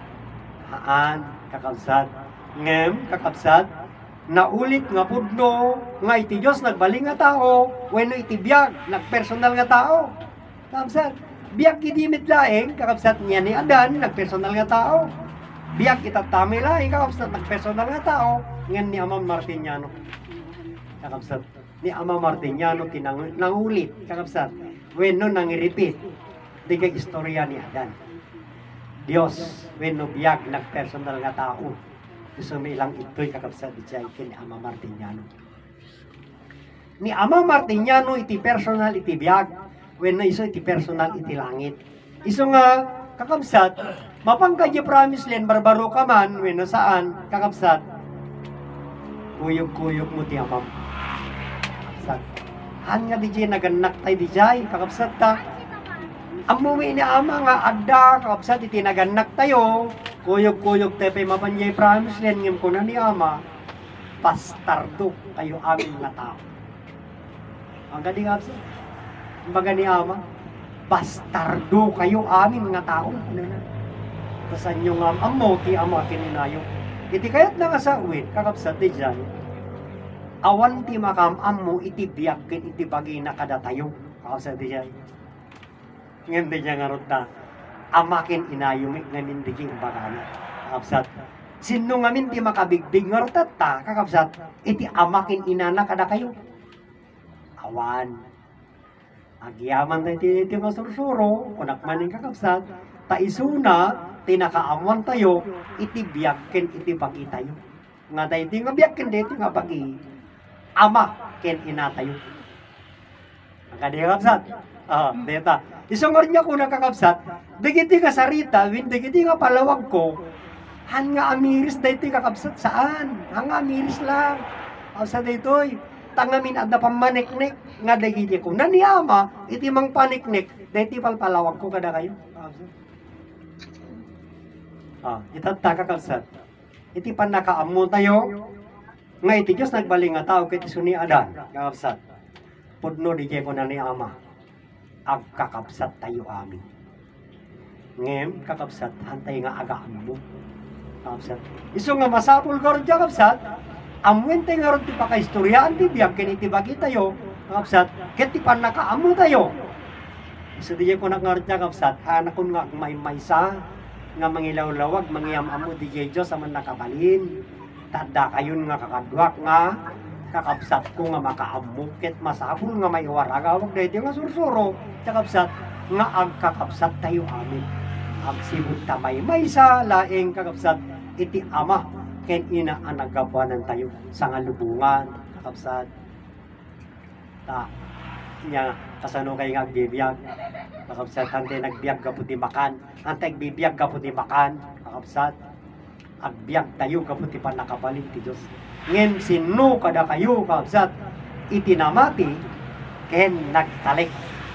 [SPEAKER 1] haan kakabsat ngem kakabsat naulit nga pudno nga iti Diyos nagbaling nga tao wenno iti biag nagpersonal nga tao kakabsat Biyak gidimit laeng, kakabsat niya ni Adan, nagpersonal nga tao. Biyak itatami laeng, kakabsat nagpersonal nga tao. Ngan ni Ama Martiniano. Kakabsat, ni Ama Martiniano tinang nangulit, kakabsat. When no nang-repeat, di kay istorya ni Adan. Dios, when no biyak nagpersonal nga tao. Gusto may ilang ito'y kakabsat di siya ni Ama Martiniano. Ni Ama Martiniano iti personal iti biyak. When na iso iti personal iti langit. Iso nga kakabsat, mapangka di promise len barbaro ka man when na saan kakabsat. Kuyog-kuyog mo ti amam. Kakabsat. Han nga di jay naganak tay di jay kakabsat ta. Amuwi ni ama nga adda kakabsat iti naganak tayo. Kuyog-kuyog tayo pa'y mapanyay promise len ngem ko na ni ama. Pastardo kayo amin nga tao. Ang gadi kakabsat. Baga ni Ama, bastardo kayo amin nga tao. Ano na? Tasan yung um, amo, ti ama kininayo. Iti kayat na nga sa uwit, kakabsat di dyan. Awan ti makam amo, iti biyakin, iti bagay na kada tayo. Kakabsat di dyan. Ngayon di dyan nga rota. Amakin inayumik ngamin di king bagay. Kakabsat. Sino ngamin ti makabigbig nga rota ta, kakabsat. Iti amakin inana kada kayo. Awan. Agyaman tayo iti nga sursuro, kunak maning kakabsat, taisuna, tinakaamuan tayo, iti biyakin, iti bagi tayo. Nga tayo, iti nga biyakin, iti nga bagi, ama, ken ina tayo. Ang kadi kakabsat, ah, deta. Isang orin niya ko nakakabsat, digiti nga sarita, win digiti nga palawag ko, han nga amiris dahi iti kakabsat, saan? Han nga amiris lang. Kakabsat dito'y, tangamin at napamaniknik nga dagiti ko. Naniyama, iti mang paniknik, dahiti palpalawag ko kada kayo. Ah, itata kakabsat. Iti pan nakaammo tayo, nga iti Diyos nagbaling nga tao, kiti suni Adan, kakabsat. Pudno di ko na ni Ama, ag kakabsat tayo amin. Ngem, kakabsat, hantay nga agaan mo. Kakabsat. Iso nga masapul ko rin kakabsat, amuin tayo nga rin ti pakahistoryaan ti biyak, kiniti bagi tayo, kakabsat, kiti pan nakaamo tayo. So di ko nakaroon niya kakabsat, anak ko nga may maysa, nga mangilawlawag, mangiyam-amo di Diyos aman nakabalin. Tada kayon nga kakadwak nga, kakabsat ko nga makaamo, ket masapul nga may waragawag dahil nga sursuro, kakabsat, nga ang kakabsat tayo amin. Ang sibut tamay maysa, laeng kakabsat, iti ama, ken ina ang nagkabuanan tayo sa ngalubungan, kakabsat. Ta, niya, kasano kayo nga agbibiyag, kakabsat, hantay nagbiyag kaputi makan, hantay agbibiyag kaputi makan, kakabsat, agbiyag tayo kaputi pa nakabalik ti Diyos. Ngem sino kada kayo, kakabsat, itinamati, ken nagtalik.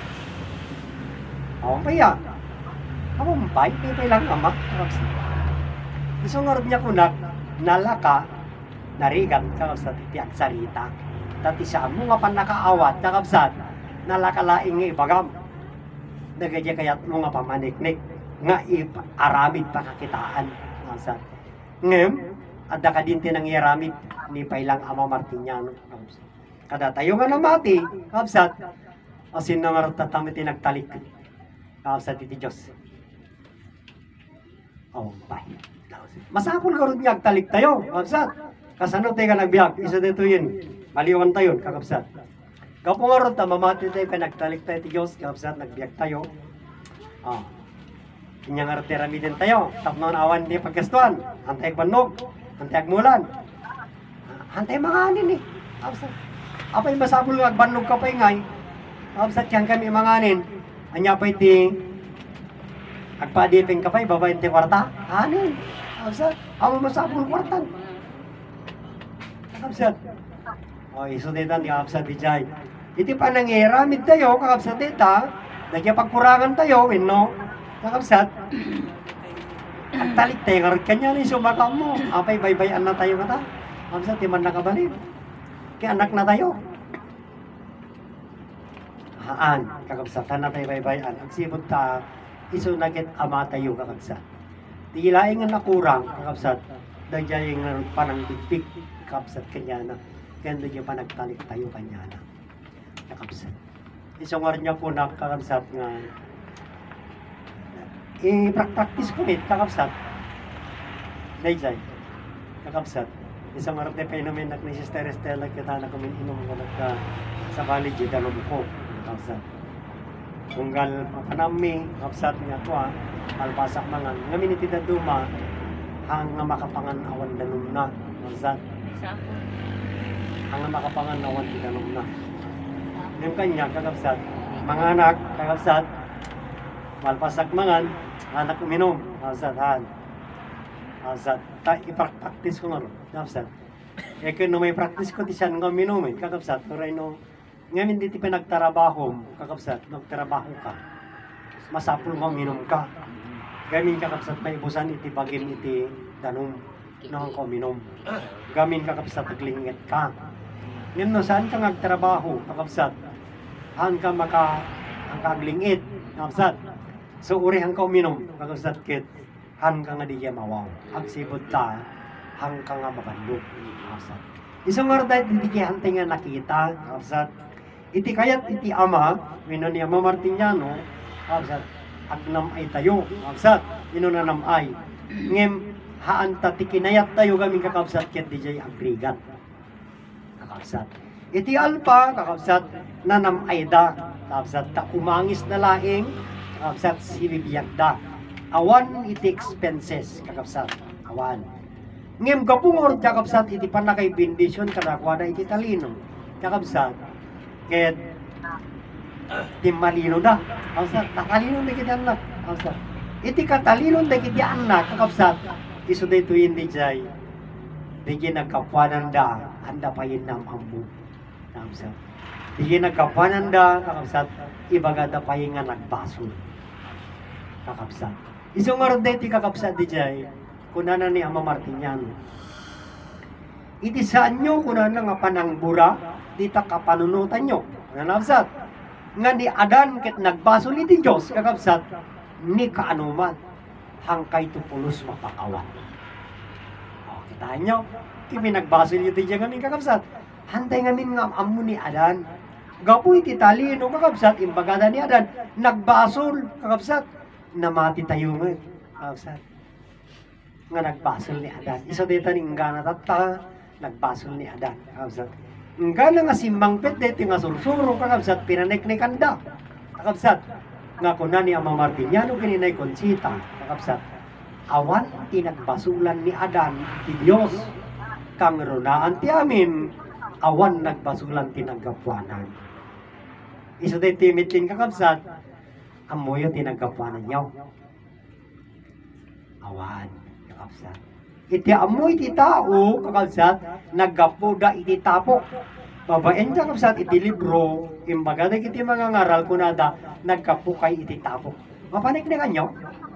[SPEAKER 1] Awampay ya, awampay, pipay lang ama, kakabsat. Isungarod niya kunak, nalaka, narigat, kakabsat, iti agsarita. Tati siya mo nga pan nakaawat, kakabsat, nalakalaing nga ibagam. Nagadya kayat mo nga pamaniknik, nga aramid pakakitaan, kakabsat. Ngem, adda ka din tinang iaramid, ni pailang Ama Martiniano, kakabsat. Kada tayo nga namati, kakabsat, asin na nga tatamit tinagtalik, kakabsat, iti Diyos. Awampay. Masapul ka rin biyag, talik tayo, kakabsat. Kasano tayo ka nagbiyag, isa dito yun, maliwan tayo, kakabsat. Kapag nga rin, mamati tayo, pinagtalik tayo ti Diyos, kakabsat, nagbiyag tayo. Ah, inya nga rin tiramidin tayo, tapno na awan di pagkastuan, hantay agbanog, hantay agmulan, hantay mga anin eh, kakabsat. Apay masapul nga, agbanog ka pa ingay, kakabsat, yan kami mga anin, anya pa iti, agpadiping ka pa, babayin ti kwarta, anin. Kakabsat, amo masapul kwartan. Kakabsat. O, iso dita, di kakabsat di jay. Iti pa nangiramid tayo, kakabsat dita, nagya pagkurangan tayo, no? Kakabsat. Agtalik tayo, karot kanya ni sumakam mo. Apay, baybayan na tayo nga ta. Kakabsat, di man nakabalin. Kaya anak na tayo. Haan, kakabsat, na tayo baybayan. Ang sibot ta, iso nagit ama tayo, kakabsat. Tigilaing nga nakurang, kakabsat, dahil yung panang bigpig, kakabsat kanya na, kaya dahil pa nagtalik tayo kanya na, kakabsat. Isang nga rin niya po na kakabsat nga, i-practice ko it, kakabsat. Daysay, kakabsat. Isang marap na penomen na ni Sister Estela kita na kami inom ko nagka sa college, dalom ko, kakabsat. Tunggal panami, kakabsat niya ko ha, alpasak mangan. Ngamin iti daduma, hang nga makapangan awan dalom na, kakabsat. Hang nga makapangan awan ti dalom na. Yung kanya, kakabsat, mga anak, kakabsat, malpasak mangan, anak uminom, kakabsat, han. Kakabsat, ta ipraktis ko nga ro, kakabsat. E kung may practice ko ti siyan nga uminom, eh, kakabsat, pero no, ngayon hindi ti pinagtrabaho, kakabsat, magtrabaho ka, masapul nga uminom ka. Gamin kakabsat, may ibusan iti bagim iti danom, noong ka uminom. Gamin kakabsat, naglingit ka. Ngayon no, saan ka nagtrabaho, kakabsat? Han ka maka, ang kaglingit, kakabsat. So, uri hang ka uminom, kakabsat kit, han ka nga di kaya mawaw. Agsibot ta, hang ka nga mabandok, kakabsat. Isang nga dahil hindi kaya hantay nga nakita, kakabsat. Iti kayat iti ama, wino ni Ama Martiniano, kakabsat, agnam ay tayo, kakabsat, ino na nam ay. Ngem, haan ta tikinayat tayo gaming kakabsat kit di jay agrigat. Kakabsat. Iti alpa, kakabsat, nanam ay da, kakabsat, ta umangis na laing, kakabsat, sibibiyag da. Awan iti expenses, kakabsat, awan. Ngem kapungor, kakabsat, iti panakay bendisyon, kanakwada iti talino, kakabsat, ket, iti malino da, kakabsat, nakalino na kita anak, kakabsat. Iti katalino na kita anak, kakabsat, iso dito hindi jay, di ginagkapanan da, handa pa yun nam ambo, kakabsat. Di ginagkapanan da, kakabsat, ibaga da pa yun nga nagbasol, kakabsat. Isang nga rin ti kakabsat di jay, kunana ni Ama Martiniano. Iti saan nyo kunana nga panangbura, di ta kapanunutan nyo, kakabsat. Nga ni Adan ket nagbasol iti Diyos, kakabsat, ni kaanuman, hangkay tupulos mapakawan. O, kita nyo, kimi nagbasol iti dyan ngamin kakabsat. Hantay ngamin nga amu ni Adan. Gapo iti talino kakabsat, imbagada ni Adan, nagbasol, kakabsat. Namati tayo nga, kakabsat. Nga nagbasol ni Adan. Isa dito ni Ingana tata, nagbasol ni Adan, kakabsat. Ingana nga simbangpet dito nga sursuro, kakabsat, pinaneknekan da, kakabsat. Nga kuna ni Ama Martiniano kininay Conchita, kakabsat. Awan tinagbasulan ni Adan, ti Diyos, kang runaan ti amin, awan nagbasulan tinagkapuanan. Isa dito timitin kakabsat, amoyo tinagkapuanan nyaw. Awan, kakabsat. Iti amoy ti tao, kakabsat, naggapuda iti tapok. Babaen kakabsat iti libro, imbaga na iti mga ngaral kunada, nagkapukay iti tapok. Mapanik na kanyo?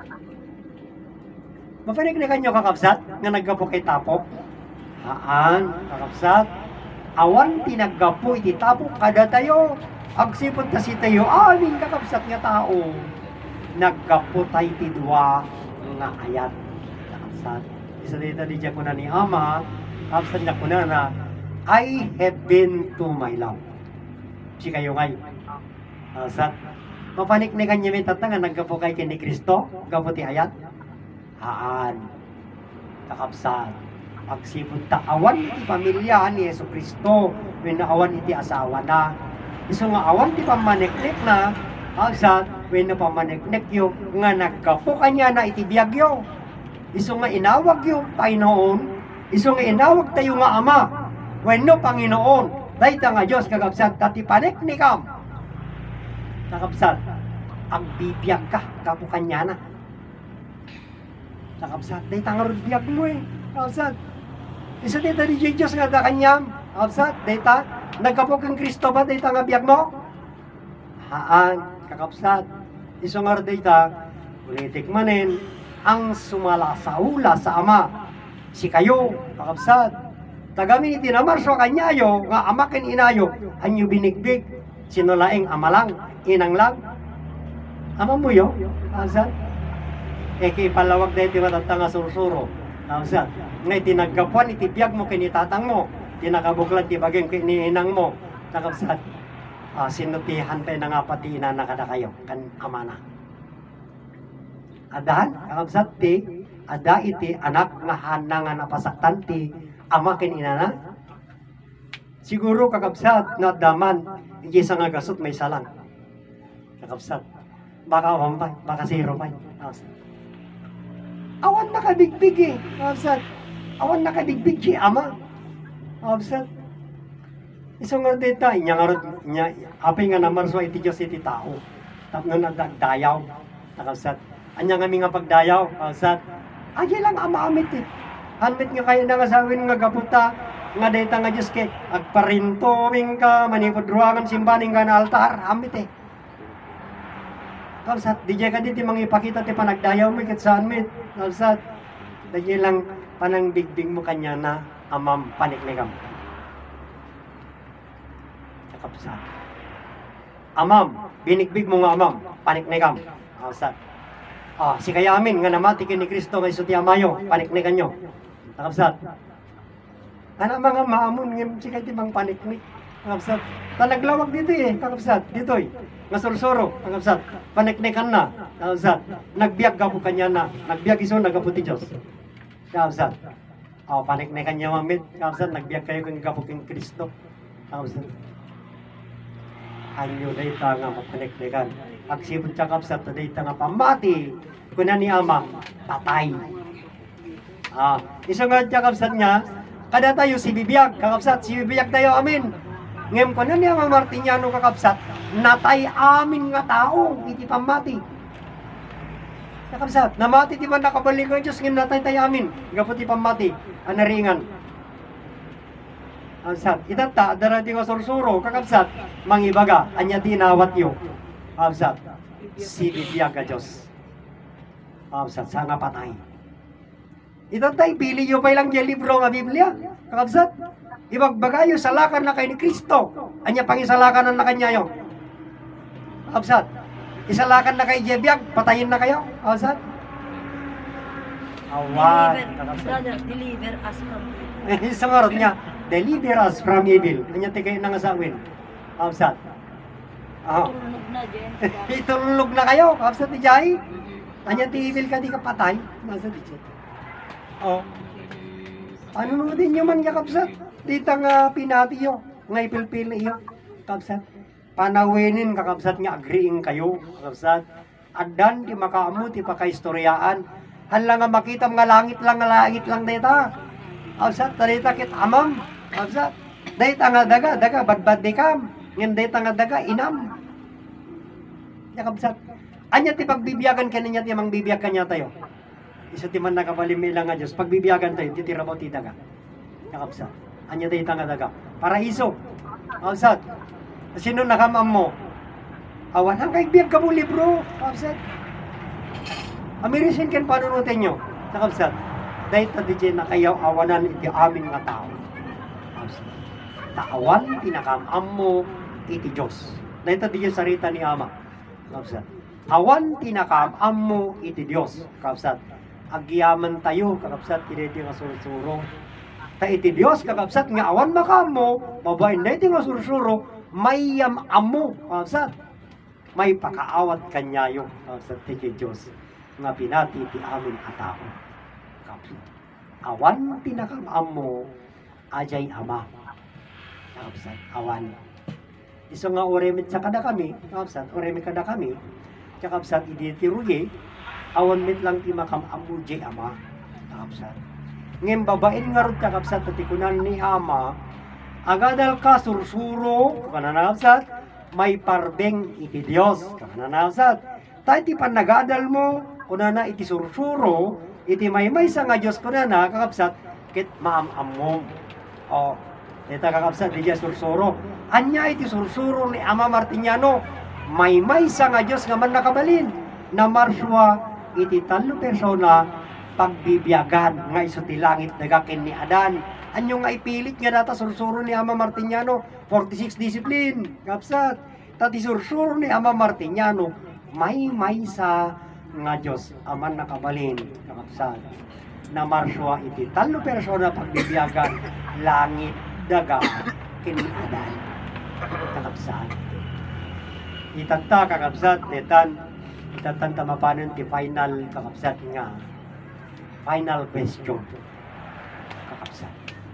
[SPEAKER 1] Mapanik na kanyo kakabsat, nga nagkapukay tapok? Haan, kakabsat, awan tinaggapu iti tapok kada tayo. Agsipot kasi tayo, amin kakabsat nga tao. Nagkaputay ti dua nga ayat. Kakabsat. Isa dito di dyan kuna ni Ama, kakabsat niya kuna na, I have been to my love. Si kayo ngay. Kakabsat. Mapanik na kanya may tatanga, nagkapukay kay ni Kristo, gaputi ayat. Haan. Kakabsat. Pagsipot ta, awan iti pamilya ni Yesu Kristo, when awan iti asawa na. Iso nga awan ti pamaneknek na, kakabsat, when na pamaneknek yung nga nagkapuka niya na iti biyagyo. Iso nga inawag yung Panginoon, iso nga inawag tayo nga Ama, when no Panginoon, dahil nga Diyos, kakabsat, tati paneknikam. Kakabsat, ang bibiyag ka, kapuka niya na. Kakabsat, dahil tangarod biyag mo eh, kakabsat. Isa dito di Diyos nga da kanyam, kakabsat, dahil ta, nagkapukang Kristo ba, dahil nga biyag mo? Haan, kakabsat. Iso nga dahil ta, ulitik manin, ang sumalasaula sa Ama, si kayo, kakabsat. Tagamin iti namarso kanyayo, nga amakin inayo, anyo binigbig, sinulaing ama lang, inang lang. Ama mo yo, kakabsat. Eki palawag dahil ti matatanga sursuro, kakabsat. Ngay tinagkapuan iti biyag mo kinitatang mo, tinakabuklat ti bageng kiniinang mo, kakabsat. Uh, sinutihan tayo na nga pati ina na kada kayo, kan ama na. Adan, kakabsat ti, ada iti anak nga hana nga napasaktan ti ama ken inana. Siguro kakabsat na daman, iti sa nga gasot may salang. Kakabsat, baka wampay, baka zero pay. Kakabsat. Awan nakabigbig eh, kakabsat. Awan nakabigbig si ama. Kakabsat. Isang nga dita, inya nga rin, inya, apay nga naman so iti Diyos iti tao. Tapos nga nagdayaw, kakabsat. Anya nga mi nga pagdayaw, kakabsat. Ay lang ama amit eh. Hanmit nga kayo na nga sawin nga gaputa, nga data nga Diyos ke, agparintoming ka, manipod ruangan simbaning ka na altar, amit eh. Kalsat, di ka diti mangipakita ti panagdayaw mo, kit saan mit. Kalsat, di lang panang bigbing mo kanya na amam paniknigam. Kalsat. Amam, binigbig mo nga amam, paniknigam. Kalsat. Ah, si kaya amin, nga namati ni Kristo ngay suti amayo, paniknigan nyo. Kalsat. Ano mga maamon ngem si kay tibang paniknik. Kakabsat. Tanaglawag dito eh, kakabsat. Dito eh. Nga sursuro, kakabsat. Paniknikan na. Kakabsat. Nagbiag gapo kanya na. Nagbiag iso nagapo ti Diyos. Kakabsat. Oh, paniknikan niya mamit. Kakabsat. Nagbiag kayo kung gapo king Kristo. Kakabsat. Anyo dayta nga mapaniknikan. Agsipon kakabsat na dayta nga pamati. Kuna ni Ama, patay. Ah, iso nga kakabsat niya, kada tayo si bibiyag, kakabsat, si bibiyag tayo, amin. Ngayon ko na niya mga Martiniano kakabsat, natay amin nga tao, iti pamati. Kakabsat, namati di man nakabalik ang Diyos, ngayon natay tayo amin, gaputi pamati, anaringan. Kakabsat, itata, darating nga sursuro, kakabsat, mangibaga, anya tinawat yo. Kakabsat, si bibiyag ka Diyos. Kakabsat, sa nga patay. Itatay, pili nyo pa ilang yung libro nga Biblia. Kakabsat, ibagbagayo salakan na kay ni Kristo. Anya pang isalakan na kanya yun. Kakabsat, isalakan na kay Jebiyag, patayin na kayo. Kakabsat. Awan.
[SPEAKER 3] Deliver, brother, deliver us from evil.
[SPEAKER 1] Eh, isang arot niya, deliver us from evil. Anya tigay na nga sa amin. Kakabsat. Ah.
[SPEAKER 3] Tulog na, Jen.
[SPEAKER 1] Itulog na kayo. Kakabsat ni Jai. Anya ti evil ka di ka patay. Nasa di siya. Oh. Ano mo din yung man kakabsat? Dita nga pinati yo. Nga ipilpili yo. Kakabsat. Panawinin kakabsat nga agreeing kayo. Kakabsat. Adan di makaamu ti pakaistoryaan. Hala nga makita nga langit lang nga langit lang dita. Kakabsat. Dita kit amam. Kakabsat. Dita nga daga. Daga badbad di kam. Ngayon dita nga daga inam. Kakabsat. Anya ti pagbibiyagan ka niya ti mang bibiyag kanya tayo. Isa ti man nakabalimila nga Diyos. Pagbibiyagan tayo, titirabaw ti daga. Kakabsat. Anya tayo tanga daga. Paraiso. Kakabsat. Sino nakamam mo? Awan ang kaibiyag ka mo libro. Kakabsat. Amirisin kan panunutin nyo. Kakabsat. Dahil ta di dyan na kayaw awanan iti amin nga tao. Kakabsat. Taawan, tinakamam mo iti Diyos. Dahil ta di dyan sarita ni Ama. Kakabsat. Awan, tinakamam mo iti Diyos. Kakabsat. Agyaman tayo, kakabsat, kiniti nga sursuro. Ta iti Diyos, kakabsat, nga awan makamo, mabain na iti nga sursuro, may yamamo, kakabsat. May pakaawat kanyayo, kakabsat, iti Diyos, nga pinati iti amin atao. Kakabsat. Awan tinakamamo, ajay ama. Kakabsat, awan. Iso nga oremit sa kada kami, kakabsat, oremit kada kami, kakabsat, iti ruye, awan mit lang ti makam amuje ama. Kakabsat. Ngem babain nga rod kakabsat tatikunan ni ama. Agadal ka sursuro kananabsat may parbeng iti Dios kananabsat. Ta iti panagadal mo kunana iti sursuro iti maymay sa nga Dios kunana kakabsat ket maamam mo. Oh, ita kakabsat di sursuro. Anya iti sursuro ni Ama Martiniano maymay sa nga Dios nga man nakabalin na marswa iti talo persona pagbibiyagan nga iso ti langit dagaken ni Adan. Anyo nga ipilit nga data sursuro ni Ama Martiniano forty-six discipline kapsat. Tati sursuro ni Ama Martiniano may may sa nga Dios aman nakabalin kapsat. Na marswa iti talo persona pagbibiyagan langit daga ken ni Adan. Kakabsat. Itanta kakabsat netan Itatan tamapanan ti final kakapsat nga final question kakapsat.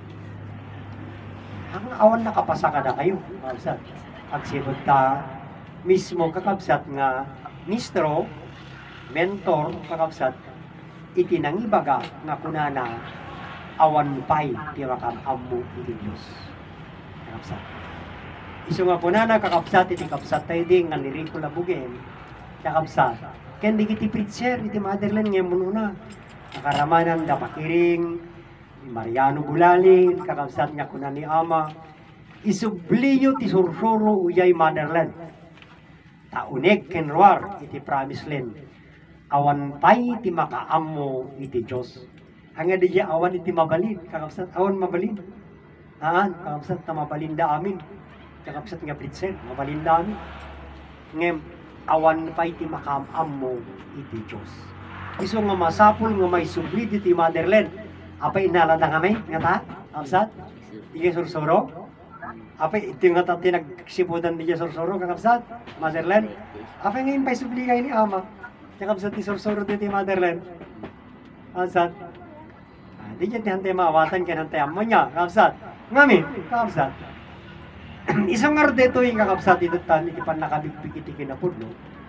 [SPEAKER 1] Ang awan nakapasa ka na kayo kakapsat. Agsibot ta mismo kakapsat nga mistro, mentor kakapsat iti nangibaga nga kunana awan pay ti makam ammo iti Dios kakapsat. Isu nga kunana kakapsat iti kapsat tayo din nga niriko labugen kakapsat. Ken di kiti preacher iti motherland nga mununa nakaramanan da pakiring ni Mariano Bulalin kakapsat nga kunan ni ama isubliyo ti sursuro uyay motherland taunig ken ruar iti promised land awan pay ti makaammo iti Dios. Hanga di awan iti mabalin kakapsat awan mabalin aan kakapsat na mabalin da amin kakapsat nga preacher mabalin da amin ngem awan pay ti makaammo iti Dios. Isu nga masapul nga may subli iti motherland apay inalada nga may nga ta kakapsat iti sursuro apay iti nga ta tinagsiputan di sursuro kakapsat motherland apay ngayon pay subli kay ni ama kakapsat ti sursuro iti motherland kakapsat ah, di dyan ti hantay maawatan kaya hantay amo niya kakapsat ngamin kakapsat isang nga dito yung kakapsat ito tan iti pan nakabigpig iti kinapudlo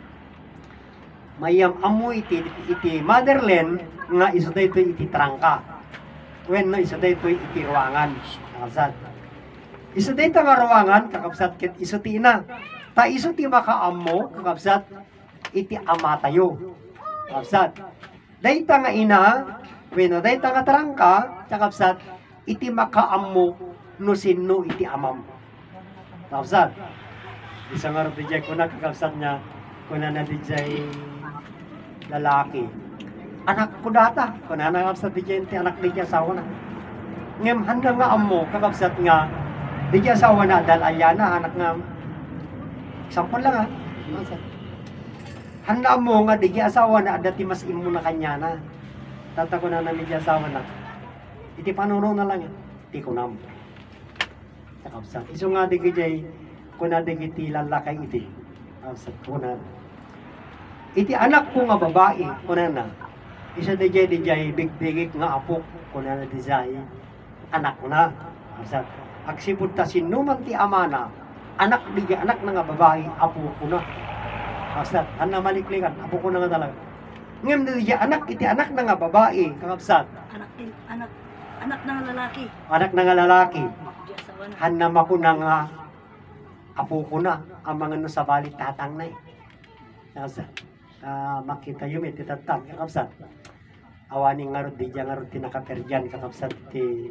[SPEAKER 1] mayam amo iti iti motherland nga iso dito iti trangka when no iso dito iti ruangan kakapsat iso dito nga ruangan kakapsat ket iso ti ina ta iso ti makaammo kakapsat iti ama tayo kakapsat dayta nga ina when no dayta nga trangka kakapsat iti makaammo no sinno iti amam kakapsat isang nga rin dijay kuna kakapsat niya kuna na dijay lalaki anak ko data kuna na kakapsat dijay iti anak dijay asawa na ngem handa nga amo kakapsat nga dijay asawa na dal alyana anak nga example lang ha handa amo nga dijay asawa na adati mas imo na kanya na tata ko na na dijay asawa na iti panuno na lang iti kunam kakapsat iso nga di gijay kuna di giti lalakay iti kakapsat kuna iti anak ko nga babae kuna na isa di jay di jay bigbigik nga apok kuna na di jay anak na kakapsat agsipud ta sinuman ti ama na anak di jay anak na nga babae apo ko na kakapsat ana maliklingan apo ko na nga talaga ngem di jay anak iti anak na nga babae kakapsat
[SPEAKER 3] Anak din, anak, anak ng lalaki.
[SPEAKER 1] anak na nga lalaki
[SPEAKER 3] Di asawa na.
[SPEAKER 1] hanam ako na nga apo ko na ang mga no sa balik tatang na eh. Kakapsat, uh, makita yun iti tatang, kakapsat. Awani nga rin, di dyan nga rin tinakaperjan, kakapsat, ti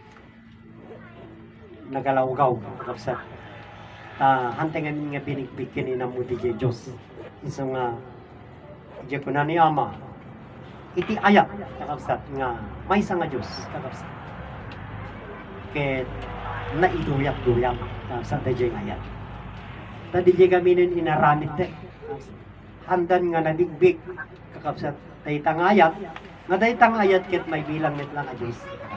[SPEAKER 1] nagalawgaw, kakapsat. Uh, hantingan nga binigbigyan ni mo di dyan Diyos. Iso nga, di ko na ni Ama, iti ayak, kakapsat, nga may isa nga Diyos, kakapsat. Ket naiduyak-duyak sa dayjay ayat. Ta dayjay gaminin inaramid te. Handan nga nadigbig kakapsat daytang ayat. Nga daytang ayat ket may bilang met lang a Dios.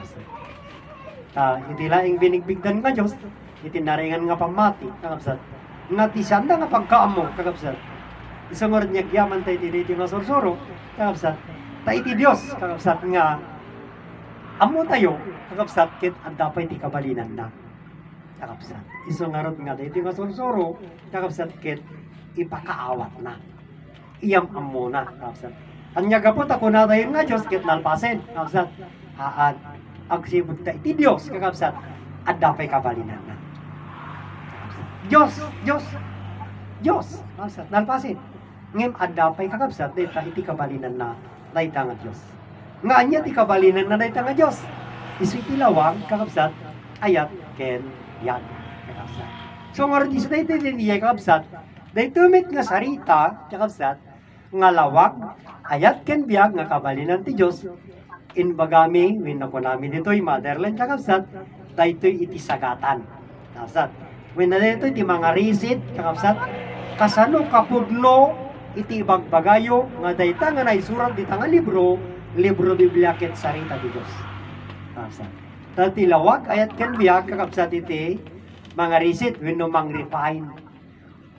[SPEAKER 1] Ta iti laing binigbigdan nga Dios, iti naringan nga pamati kakapsat. Nga ti sanda nga pagkaamo kakapsat. Isang oras niya yaman tayo iti iti nga sursuro kakapsat. Ta iti Dios kakapsat nga amo tayo kakapsat ket adda pay ti kabalinan na kakapsat iso nga rod nga dito nga sursuro kakapsat ket ipakaawat na iyam amo na kakapsat anya gapot ako na dayon nga Dios ket nalpasen kakapsat haad agsibud ta iti Dios kakapsat adda pay kabalinan na Dios Dios Dios kakapsat nalpasen ngem adda pay kakapsat dayta iti kabalinan na dayta nga Dios nga anya ti kabalinan na dayta nga Dios isu tilawag kakapsat ayat ken yan kakapsat so nga rin isa dayta din iya kakapsat dayto met nga sarita kakapsat nga lawag ayat ken biag nga kabalinan ti Dios in bagami wenno ko namin ditoy motherland kakapsat daytoy iti sagatan kakapsat wenno daytoy ti mga risit kakapsat kasano kapudno iti bagbagayo nga dayta nga naisurat dita nga libro libro Biblia ket sarita ti Dios. Kakapsat. Tati lawag ayat ken biag kakapsat iti mga risit wenno mang refine.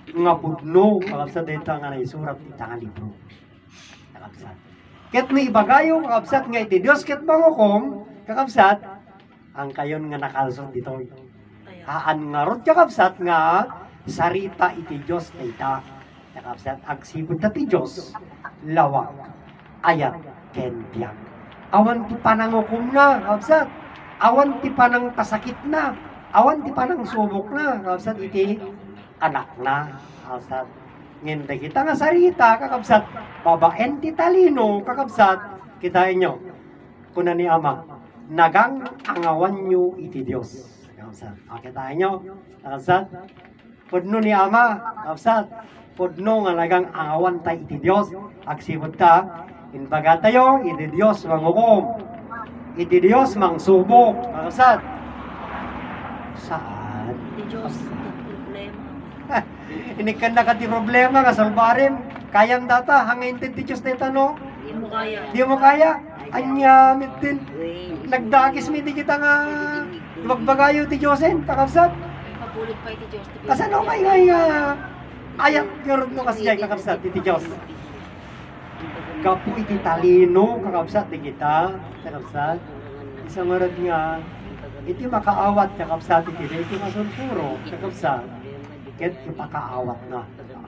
[SPEAKER 1] nga pudno kakabsat dayta nga naisurat ita nga libro. Kakabsat. Ket ni ibagayo kakabsat nga iti Dios ket mangukom kakabsat ang kayon nga nakalsot dito. Haan nga rod kakabsat nga sarita iti Dios dayta. Kakabsat agsipud ta ti Dios lawak ayat ken biag. Awan ti panangukom na kakabsat. Awan ti panang pasakit na. Awan ti panang subok na kakabsat iti anak na kakabsat. Ngin kita nga sarita kakabsat babaen ti talino kakabsat kitain nyo kuna ni Ama nagang angawan nyo iti Dios kakabsat. Ah, kitain nyo kakabsat pudno ni Ama kakabsat pudno nga nagang angawan ta iti Dios agsibot ta inbaga tayo iti Dios mangukom iti Dios mangsubok kakabsat. Saan?
[SPEAKER 3] Di Diyos, problema.
[SPEAKER 1] Inikan na ka ti problema nga salbarim kayang data hangin ti Diyos data no
[SPEAKER 3] Di mo kaya.
[SPEAKER 1] di mo kaya anya mitin nagdagis mi di kita nga magbagayo ti Diyosen kakabsat
[SPEAKER 3] Papulit pa iti Diyos.
[SPEAKER 1] kasano kay nga nga ayat yorod mo kasi jay kakabsat ti Diyos kapu iti talino kakabsat di kita kakabsat isang orad nga iti makaawat kakabsat iti iti masulpuro kakabsat ket ipakaawat na.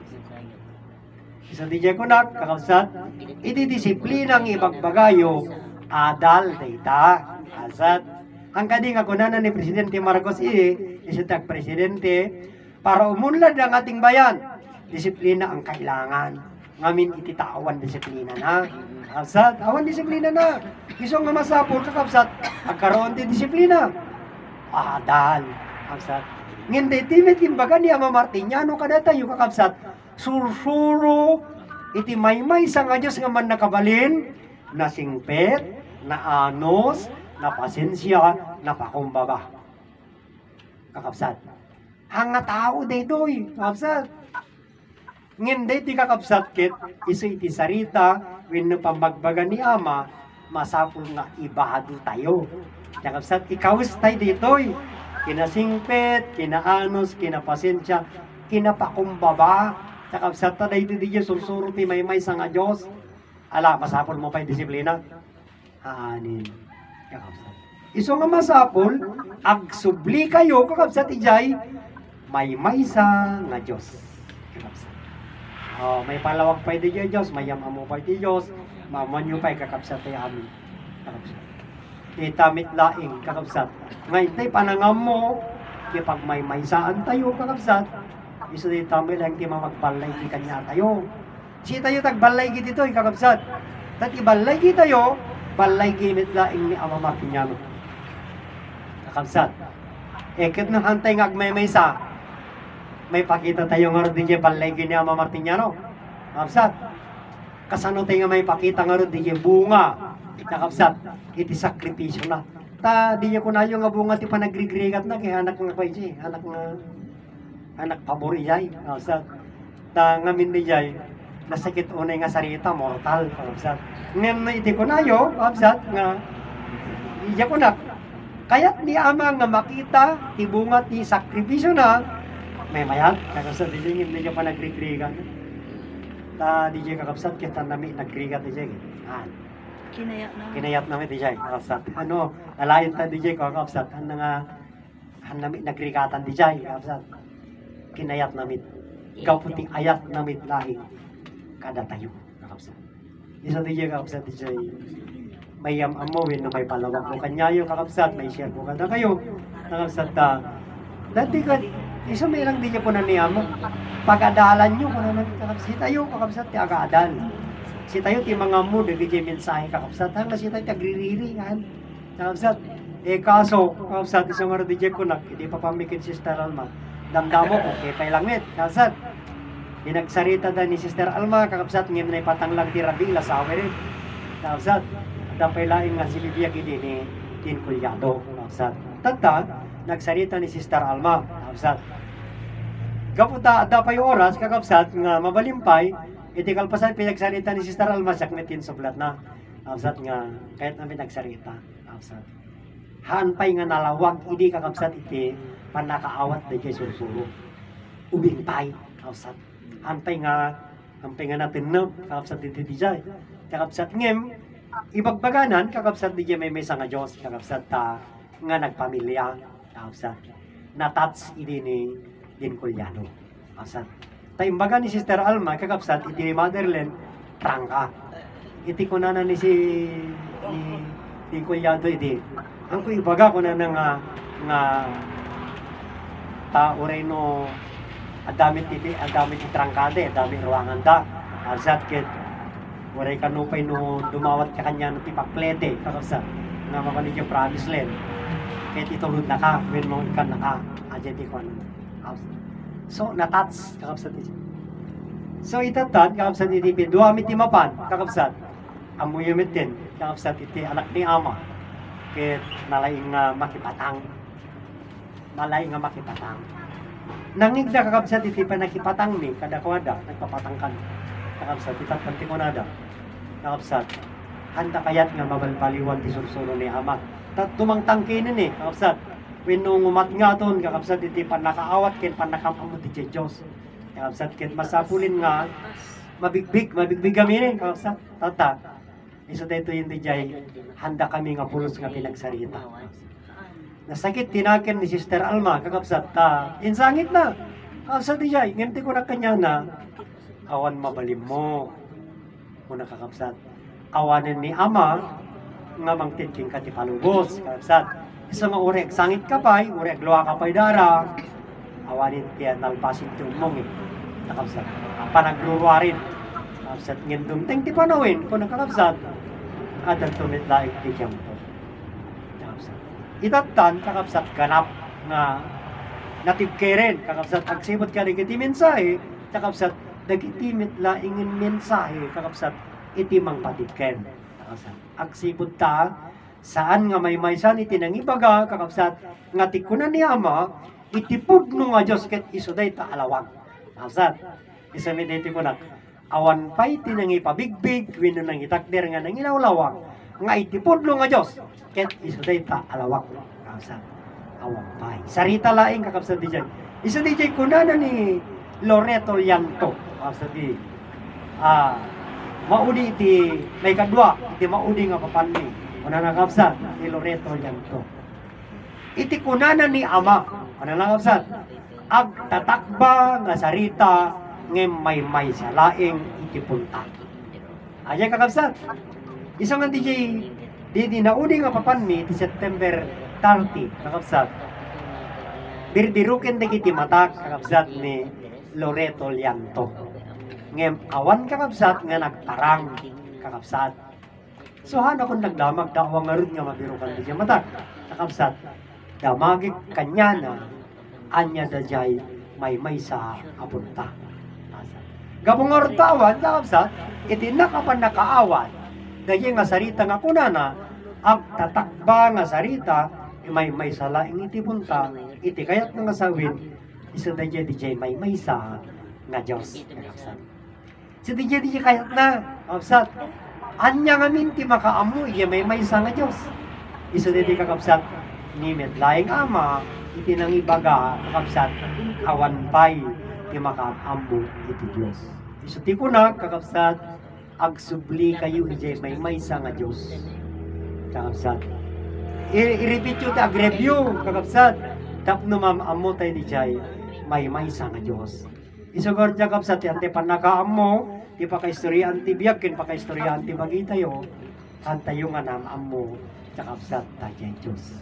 [SPEAKER 1] Isa di jay kunak kakabsat iti disiplinang ibagbagayo adal dayta asat ang kadi nga kunanan ni Presidente Marcos i isitag presidente para umunlad ang ating bayan disiplina ang kailangan ngamin iti taawan disiplina na kakabsat awan disiplina na iso nga masapul kakabsat agkaroon ti disiplina adal kakabsat ngindi timit imbaga ni Ama Martiniano kada tayo kakabsat sursuro iti maymay sa nga Diyos nga man nakabalin na singpet na anos na pasensya na pakumbaba kakabsat ang nga tao daytoy kakabsat ngindi ti kakabsat ket iso iti sarita wenno pamagbaga ni Ama masapul nga ibahado tayo kakabsat ikawis tayo daytoy kinasingpet, kinaanos, kinapasensya, kinapakumbaba. Kakabsat ta dahil di Diyos sursuro ti maymay sa nga Diyos. Ala, masapol mo pa yung disiplina. Aanin. Kakabsat. Iso nga masapol, agsubli kayo, kakabsat ijay, maymay sa nga Diyos. Kakabsat. Oh, may palawag pa di Diyos, mayam amo pa di Diyos, mamanyo pa kakabsat tayo amin. Kakabsat. Itamit laing kakabsat ngayon tayo panangam mo kipag may maysaan tayo kakabsat iso di tamay lang ti mamagbalay di kanya tayo si tayo tagbalay giti to kakabsat tat ibalay giti tayo balay gimit laing ni Ama Martiniano kakabsat ekit na hantay ngagmay maysa may pakita tayo nga rin di balay gini Ama Martiniano kakabsat kasano tayo nga may pakita nga rin di bunga kakabsat iti sakripisyo na ta di niya kunayo nga bunga ti panagrigrigat na kay anak nga paysi anak nga anak pabori jay kakabsat ta ngamin ni jay nasakit unay nga sarita mortal kakabsat ngem na iti kunayo kakabsat nga iya kunak kayat ni Ama nga makita ti bunga ti sakripisyo na may mayat kakabsat di niya hindi niya panagrigrigat ta di niya kakabsat kita nami nagrigat di jay ah
[SPEAKER 3] Kinaya na.
[SPEAKER 1] kinayat namin di jay kakabsat ano alayon ta di jay kakabsat ang nga ang namin nagrigatan di jay kakabsat kinayat namin kaputing ayat namin lahi kada tayo kakabsat isa di jay kakabsat di jay mayam amowin na may palawag ko kanyayo kakabsat may share ko kada kayo kakabsat ta dati ka isa may lang di niya po na niyama pag-adalan nyo kung ano kakabsat tayo kakabsat ti aga-adal si tayo ti mga mo dagi jay mensahe kakabsat hang si tayo tagririri kan kakabsat eh kaso kakabsat isang nga di jay kunak hindi pa pamikin si Sister Alma damdamo ko kay pailangit kakabsat dinagsarita da ni Sister Alma kakabsat ngayon na ipatanglang ti Rabing lasawe rin kakabsat at ang pailaing nga si Libia gidi ni Tin Culyado kakabsat tata nagsarita ni Sister Alma kakabsat kaputa ada pa yung oras kakabsat nga mabalimpay iti kalpasan pinagsalita ni Sister Alma sakmetin sublat na kakabsat nga kahit namin nagsarita kakabsat hanpay nga nalawag idi kakabsat iti panakaawat da jay sursuro ubintay kakabsat. Antay nga, antay nga natin no, kakabsat iti dijay. Kakabsat ngem, ibagbaganan, kakabsat dijay may may nga Diyos, kakabsat ta, nga nagpamilya, kakabsat. Natats iti ni din Kulyano. Kakabsat. Ta imbaga ni Sister Alma, kakabsat, iti ni Motherland, trangka. Iti ko na ni si, ni, ni Kulyano iti. Ang ko ibaga ko na nga, nga, ta uray no adamit iti adamit iti trangkade adamit ruangan da asat ket uray kanupay no dumawat ka kanya no tipaklete kakabsat nga mapani yung promise land ket itulod na ka when mo ikan na ka adya ti kon so natats kakabsat iti so itatat kakabsat iti pinduam iti mapan kakabsat amuyamit din kakabsat iti anak ni ama ket nalaing uh, makipatang malay nga makipatang. Nangig na kakabsat iti pa nakipatang mi, kada kwada, nagpapatang kan. Kakabsat, itat panti ko nada. Kakabsat, handa kayat nga mabalbaliwan ti sursuno ni ama. Tat tumangtang kinin eh, kakabsat. Winong umat nga ton, kakabsat iti pan nakaawat ken pan nakamamot ti Diyos. Kakabsat ken masapulin nga, mabigbig, mabigbig kami rin, kakabsat. Tata, iso dito yung dijay, handa kami nga pulos nga pinagsarita. Nasakit tinaken ni Sister Alma kakabsat ta insangit na kakabsat dijay ngemti ko na kanya na awan mabalim mo muna kakabsat awanen ni ama nga mangtitking ka ti palubos kakabsat isa nga urek sangit ka pa'y urek luwa ka pa'y dara awanin kaya nalpasin ti umong eh kakabsat panagluruarin kakabsat ngendum ting ti panawin kung nakakabsat adan tumit laik ti kiyampo itatan kakabsat ganap nga natibkeren kakabsat agsibot ka iti mensahe kakabsat dagitimit laingin mensahe kakabsat iti mang patibken kakabsat agsibot ta saan nga may maysan iti nangibaga kakabsat nga tikunan ni ama iti pudno nga Diyos ket isuday ta alawag kakabsat isa mi diti ko na awan pay iti nangipabigbig wenno nang itakder nga nangilawlawag nga iti pudno nga Diyos ket isuday ta alawak kakabsat awang pay sarita laing kakabsat dijay isa dijay kunana ni Loreto Llanto kakabsat di ah maudi iti may kadwa iti maudi nga papanmi kunana kakabsat ni Loreto Llanto iti kunana ni ama kunana kakabsat ag tatakba nga sarita ngem may may sa laing iti punta ayan kakabsat isa nga dijay di di naudi nga papanmi ti September thirty kakabsat birbiruken dagiti mata kakabsat ni Loreto Llanto ngem awan kakabsat nga nagtarang kakabsat so hana kun nagdamag dawa nga rin nga mabirukan di mata kakabsat damagik kanya na anya dajay may may sa apunta gabong ortawan kakabsat iti nakapan nakaawan dahil nga sarita nga kunana ang tatakba nga sarita may may salaing iti punta iti kayat nga sawin isa dahil dijay may may sa nga Diyos kakabsat si dijay dijay kayat na kakabsat anya nga minti makaamu iya may may sa nga Diyos isa dijay kakabsat ni medlaing ama iti nang ibaga kakabsat awan pay ti makaamu iti Diyos isa ti kuna kakabsat agsubli kayo ijay may may sa nga Diyos kakabsat i-repeat yun ag-review kakabsat tapno mamamo tayo dijay may may sa nga Diyos isugor kakabsat yante panakaamo ti pakaistoryaan ti biyag ken pakaistoryaan ti bagi tayo kan tayo nga namamo kakabsat tayo Diyos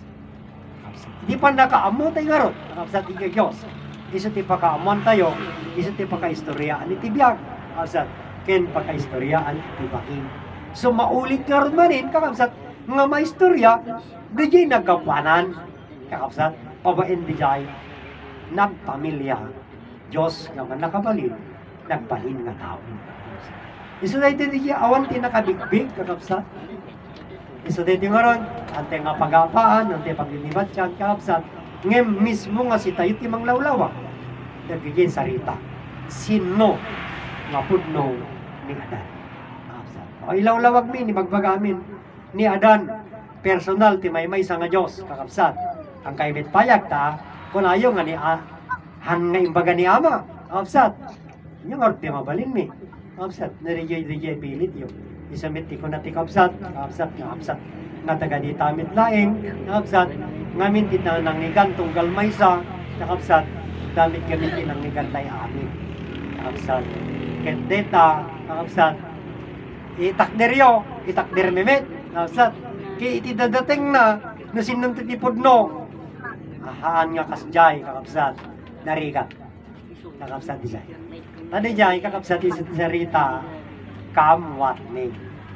[SPEAKER 1] di panakaamo tayo ngarot kakabsat iti Diyos iso ti pakaamuan tayo iso ti pakaistoryaan iti biyag kakabsat ken pakaistoryaan iti bahin. So maulit nga ron manin kakabsat nga maistorya dijay nagkapanan kakabsat pabaen dijay nagpamilya Diyos nga man nakabalin nagbalin nga tao. Iso dayto dijay awan ti nakabigbig kakabsat. Iso dayto nga ron ante nga pagapaan ante paglilibat siya kakabsat ngem mismo nga si tayo ti manglawlawa nagiging sarita sino nga pudno ni Adan. O ilawlawag mi ni magbagamin ni Adan personal ti maymay sa nga Dios kakabsat. Ang kaibit payag ta kun ayo nga ni a, han nga imbaga ni ama Kakabsat. Yung arte mabalin mi. Kakabsat. Narijay-rijay pilit yun. Isamit ko na ti kakabsat. Kakabsat. Kakabsat. Nga taga di tamit laing. Kakabsat. Ngamin kita nangigan tunggal maysa. Kakabsat. Damit kami tinangigan tayo amin. Kakabsat. Kendeta. Kakabsat. Itakder yo. Itakder mimit. Kakabsat. Kaya iti dadating na. Nasinong titipod no. Ahaan nga kasjay. Kakabsat. Narigat. Kakabsat di jay. Tadi jay kakabsat di sarita. Kamwat ni.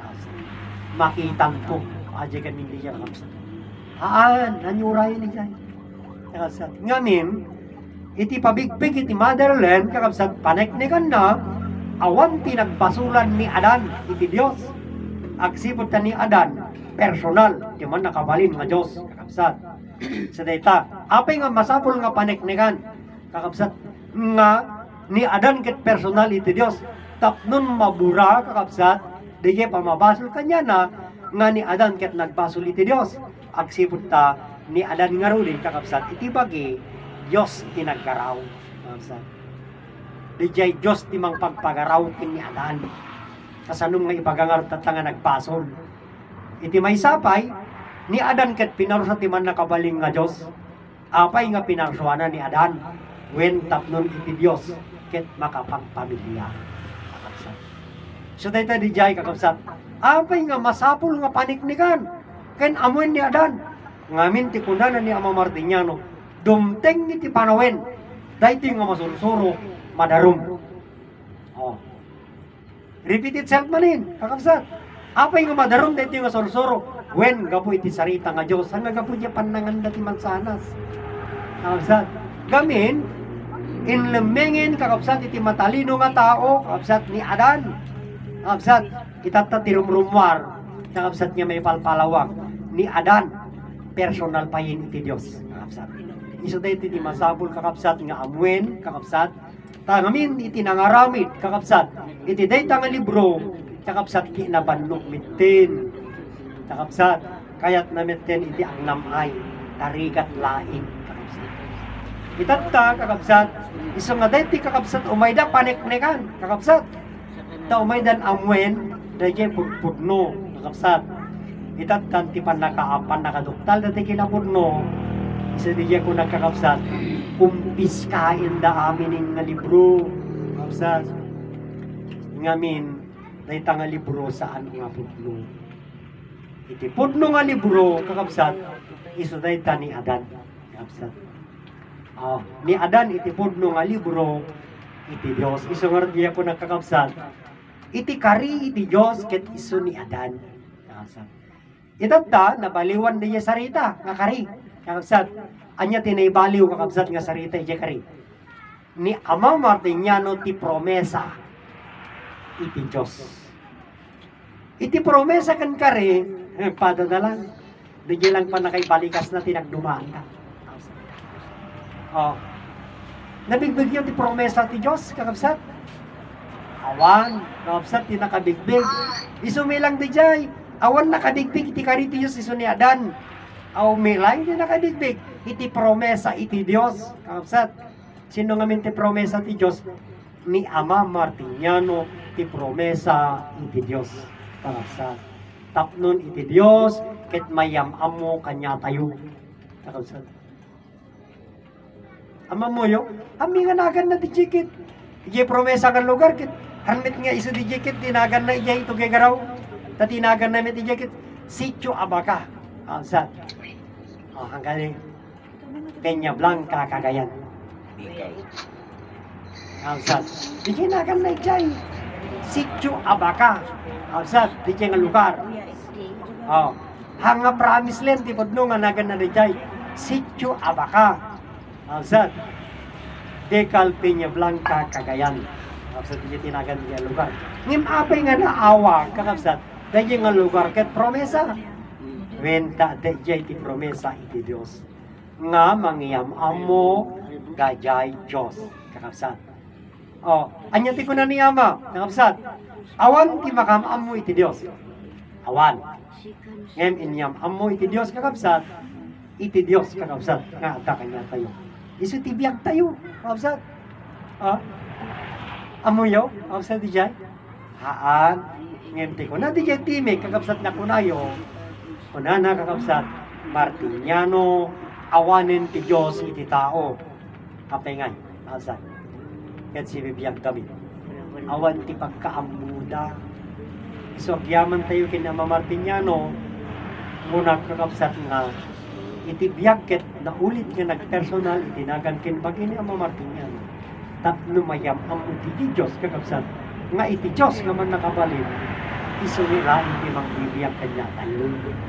[SPEAKER 1] Makitan ko. Aja kan hindi siya kakabsat. Haan. Nanyuray ni jay. Kakabsat. Ngamin. Iti pabigbig iti motherland. Kakabsat. Paneknegan na. Awan tinagbasulan ni Adan. Iti Diyos. Agsipot ta ni Adan. Personal. Di man nakabalin nga Diyos. Kakabsat. Sa data. Apay nga masapol nga paneknegan. Kakabsat. Nga ni Adan ket personal iti Dios tapnon mabura kakabsat diye pamabasol kanya na nga ni Adan ket nagbasol iti Dios agsipud ta ni Adan nga ruli kakabsat iti bagi Dios iti naggaraw kakabsat diye Dios ti mang pagpagaraw ken ni Adan kasanung nga ipagangar ta nga nagbasol iti may sapay ni Adan ket pinarusat ti man nakabaling nga Dios apay nga pinarsuanan ni Adan wen tapnon iti Dios ket makapagpamilya kakabsat. So dayta di jay kakabsat. Apay nga masapul nga paniknikan ken amuin ni Adan. Ngamin ti kunana ni Ama Martiniano dumteng iti panawen. Dayti nga masursuro madarum. Oh. Repeat itself manin kakabsat. Apay nga madarum dayti nga sursuro wen gapu iti sarita nga Dios nga gapu ti panangan dati mansanas. Kakabsat. Gamin inlemengin kakabsat iti matalino nga tao kakabsat ni Adan kakabsat itata tirumrumwar kakabsat niya may palpalawak ni Adan personal payin iti Dios kakabsat iso dahi iti masabol kakabsat nga amwen kakabsat tangamin iti nangaramid kakabsat iti dahi nga libro kakabsat kinabanlok mitin kakabsat kayat na mitin iti ang namay tarigat laing kakabsat itatta kakabsat iso nga dahi ti kakabsat umayda paniknekan kakabsat ta umaydan amwen dahi pudpudno kakabsat itatta ti panakaapan nakaduktal dati kinapudno isa diya ko nagkakabsat kumpiskain da amin nga libro kakabsat ngamin dahi ta nga libro saan nga pudno iti pudno nga libro kakabsat iso dahi ta ni Adan kakabsat. Oh, ni Adan iti pudno nga libro iti Dios iso nga diya ko nagkakabsat iti kari iti Dios ket iso ni Adan kakabsat itatta nabaliwan diya sarita nga kari kakabsat anya tinaybaliw kakabsat nga sarita iti kari ni Ama Martiniano ti promesa iti Dios iti promesa kan kari eh, pada na lang diya lang pa nakaibalikas na tinagdumaan ka. Oh. Nabigbig yun ti promesa ti Diyos, kakabsat. Awan, kakabsat, ti nakabigbig. Isumilang di jay. Awan nakabigbig, iti kari ti Diyos, iso ni Adan. Aw milay, ti nakabigbig. Iti promesa, iti Diyos, kakabsat. Sino nga min ti promesa ti Diyos? Ni Ama Martiniano, ti promesa, iti Diyos, kakabsat. Tapnon iti Diyos, ket mayam amo kanya tayo, kakabsat. Ama mo yo, ami nga nagan na ti jikit. Ije promesa kan lugar kit. Hanmit nga iso ti jikit tinagan na ije ito gegaraw. Ta tinagan na met ti jikit sitio Abaca. Ansat. Oh, hanggang Peña Blanca Cagayan. Ansat. Ije nagan na ije sitio Abaca. Ansat, ije nga lugar. Oh, hanga promise land ti podno nga nagan na ije sitio Abaca. Ansat, Decal Peña Blanca Cagayan. Kakabsat, di tinagan niya lugar. Ngim apay nga naawa, kakabsat, dahil nga lugar ket promesa. Wenta, dahil ti promesa iti Diyos. Nga mangyam amo gajay Diyos. Kakabsat. O, anya ti ko na niyama, kakabsat. Awan ti makam amo iti Diyos. Awan. Ngim inyam amo iti Diyos, kakabsat. Iti Diyos, kakabsat. Nga ata kanya tayo. Isu tibiyag tayo, kakabsat. Ah, amuyo, kapsat di jay. Haan, ngenti ko na di jay timik, kakapsat na kunayo. Kuna na kakapsat, Martiniano, awanin ti Diyos iti tao. Kapay ngay, kapsat. Kat si bibiyag kami. Awan ti pagkaamuda. So, agyaman tayo kina Ama Martiniano, muna kakapsat nga, iti biyag ket na ulit nga nagpersonal, itinagan kin bagini Ama Martiniano. Tapno mayam ang iti Diyos kakapsat, nga iti Diyos nga man nakabalin, isunira hindi magbibiyag kanya talun.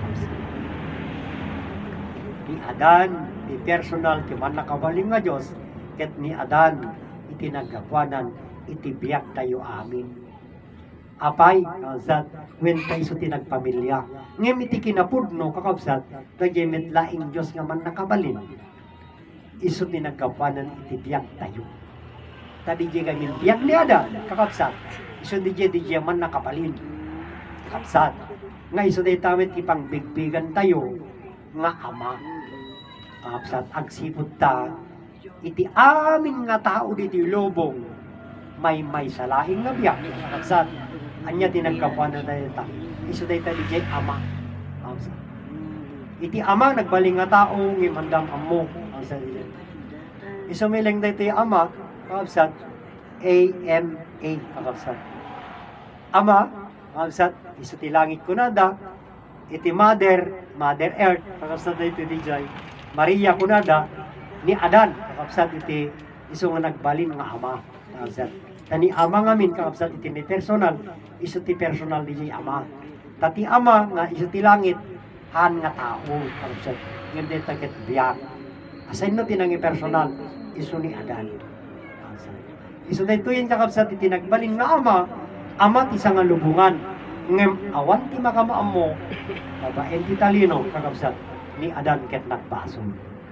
[SPEAKER 1] Ni Adan, ni personal, ti man nakabalin nga Diyos, ket ni Adan, iti nagkakwanan, iti biyag tayo amin. Apay, kakabsat, when tayo so tinagpamilya. Ngem iti kinapudno, kakabsat, kagimit laing Diyos nga man nakabalin, iso tinagkakwanan, iti biyag tayo. Tadi di kami biyak ni ada kakapsat. Iso di di di man nakapalin. Kakapsat. Nga iso di tamit ipang bigbigan tayo nga ama. Kakapsat agsipod ta iti amin nga tao diti lobong may may salaing nga biyak. Kakapsat. Anya tinagkapuan na tayo ta. Iso di di di ama. Kakapsat. Iti ama nagbaling nga tao ngimandam amo. Kakapsat. Iso miling dito ama. Kakabsat, A M A, kakabsat. Ama, kakabsat, iso ti langit kunada, iti mother, mother earth, kakabsat na iti D J, Maria kunada, ni Adan, kakabsat iti, iso nga nagbalin nga ama, kakabsat. Tani ama ngamin, kakabsat iti ni personal, iso ti personal D J ama. Tati ama, nga iso ti langit, han nga tao, kakabsat. Ngayon din takit biyak. Asayin no tinangi personal, iso ni Adan. Iso na ito yung kakabsat iti nagbalin nga ama, ama ti nga lubungan. Ngem awan ti makamaam mo, babaen ti talino, kakabsat, ni Adan ket nagbason.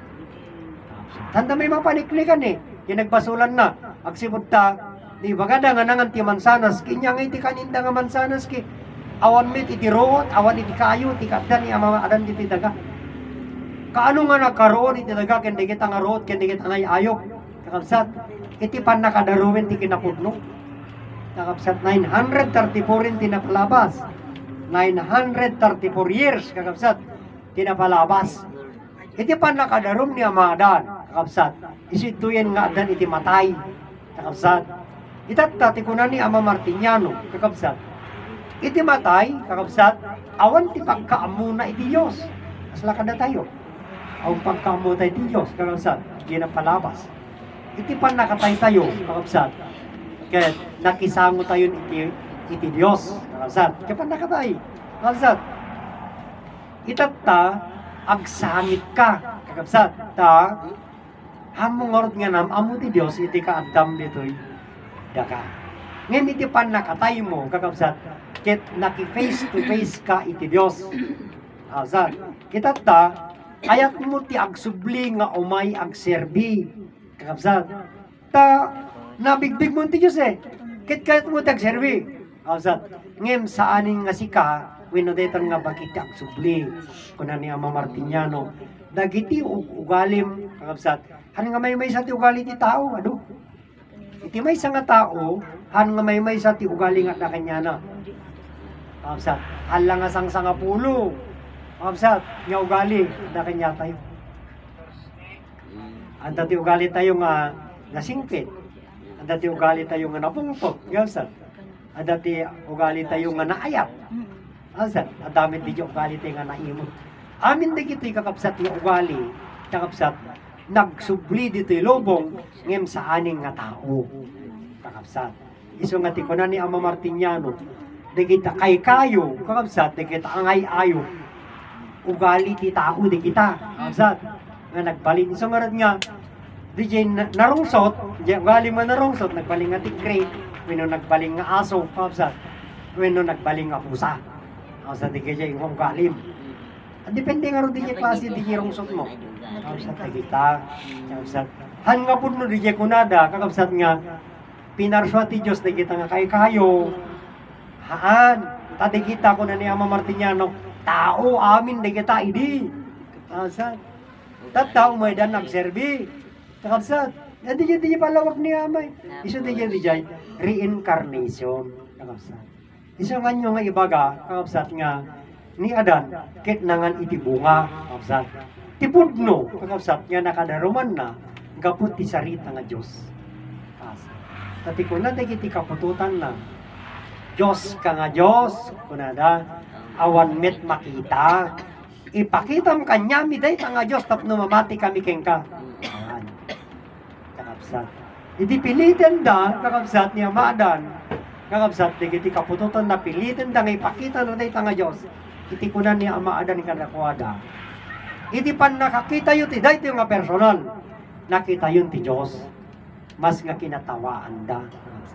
[SPEAKER 1] Tanda may mapaniklikan eh, yung nagbasulan na, agsibod ta, di bagada nga nangan ti mansanas, kinya nga iti kaninda nga mansanas ki, awan mit iti root, awan iti kayo, iti kapda ni ama Adan iti daga. Kaano nga nakaroon iti daga, kendi kita nga root, kendi kita nga ayok, kakabsat, iti pan nakadarumin ti kinapudno. Kakabsat, nine hundred thirty-four rin tinapalabas. nine hundred thirty-four years, kakabsat, tinapalabas. Iti pan nakadarum ni Ama Adan, kakabsat, isituyen nga Adan iti matay, kakabsat. Itatta ti kunan ni Ama Martiniano, kakabsat. Iti matay, kakabsat, awan ti pagkaamuna iti Diyos. Asla kada tayo. Awan pagkaamuna iti Diyos, kakabsat, ginapalabas. Iti pan nakatay tayo, kakabsat. Kaya nakisango tayo iti, iti Diyos, kakabsat. Kaya pan nakatay, kakabsat. Itatta, agsangit ka, kakabsat. Ta, hamong orot nga nam, amo ti Diyos, iti kaadam dito'y daka. Ngayon iti pan nakatay mo, kakabsat. Kaya naki-face to face ka iti Diyos, kakabsat. Itatta, ayat mo ti agsubli nga umay agserbi, kakabsat. Ta, nabigbig mo ti Diyos eh. Kit kahit mo tagserbi. Kakabsat. Ngem sa aning nga sika, winodetan nga bakit agsubli. Kuna ni Ama Martiniano. Dagiti ugalim, kakabsat. Han nga may may sa ti ugali ti tao, ano? Iti may sa nga tao, han nga may may sa ti ugali nga na kanya na. Kakabsat. Han lang nga sang sa nga pulo. Kakabsat. Nga ugali, na kanya tayo. Ang dati ugali tayo nga nasingpit. Ang dati ugali tayo nga napungpok. Gawsat. Ang dati ugali tayo nga naayap. Gawsat. Ang dami di ugali tayo nga naimot. Amin di kito'y kakapsat nga ugali. Kakapsat. Nagsubli dito'y lobong ngem sa aning nga tao. Kakapsat. Iso nga tikunan ni Ama Martiniano. Di kita kay kayo. Kakapsat. Di kita angay ayo. Ugali ti tao di kita. Kakapsat. Nga nagbalin. So nga nga, di dyan narungsot, di ugali mo narungsot, nagbaling nga ti crate, wino nagbaling nga aso, kapsat, wino nagbaling nga pusa. Kapsat, di kaya yung ugalim. Depende nga rin di dyan klase, di dyan rungsot mo. Kapsat, di kita, kapsat. Han nga po no, di dyan kunada, kakapsat nga, pinarswa ti Diyos, di kita nga kay kayo. Haan, tadi kita ko na ni Ama Martiniano, tao amin, di kita, idi. Kapsat. Tat tao may dan nagserbi. Kakabsat. Hindi dyan di palawag ni Ama. Iso di dyan di dyan reincarnation. Kakabsat. Iso nga nyo nga ibaga, kakabsat nga ni Adan, kit nangan iti bunga, kakabsat. Tipudno, kakabsat nga nakadaruman na, gapot ti sarita nga Diyos. Kakabsat. Tati ko na iti kapututan na, Diyos ka nga Diyos, kunada, awan met makita, ipakitam kanya miday ta nga Diyos, tapno mamati kami kengka. Ayan. Kakabsat. Iti pilitin da, kakabsat ni Amadan, kakabsat, di iti kapututan na pilitin da, nga ipakita na day ta nga Diyos, iti kunan ni Amadan kanakwada. Iti pan nakakita yun, ti day nga personal, nakita yun ti Diyos, mas nga kinatawaan da.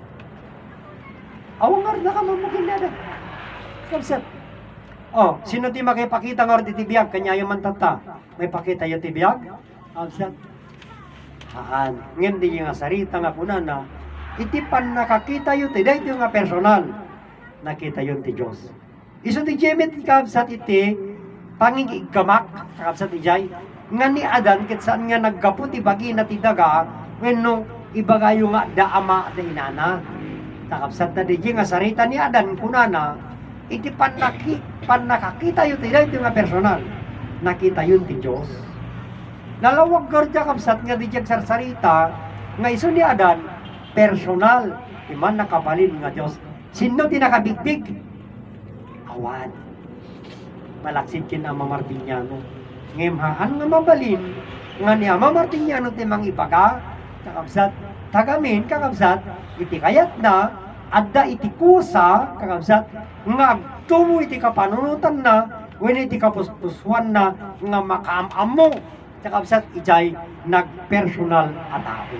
[SPEAKER 1] Awangar na ka mamugin na da. Kakabsat. Oh, sino ti makipakita nga ti tibiyag, kanya yung mantata, may pakita yung tibiyag? Kakabsat. Haan, ngayon di nga sarita nga kunan na, iti pan nakakita yun, ti day nga personal, nakita yun ti Diyos. Iso ti Jemit, kakabsat iti, pangiggamak, kakabsat ijay, nga ni Adan, kit saan nga naggapu ti bagi na ti daga, wenno ibagayo nga da ama da inana. Kakabsat na di nga sarita ni Adan kunana, iti pan, naki, pan nakakita yun ti day nga personal, nakita yun ti Diyos. Nalawag gordya kabsat nga di sarsarita nga iso ni Adan personal iman nakabalin nga Diyos. Sino ti nakabigbig? Awan. Malaksid kin Ama Martiniano. Ngimhaan nga mabalin nga ni Ama Martiniano ti mang ibaga kakabsat tagamin kakabsat iti kayat na adda iti kusa kakabsat nga agtumo iti kapanunutan na when iti kapuspuswan na nga makaamam mo kakabsat ijay nagpersonal at tao.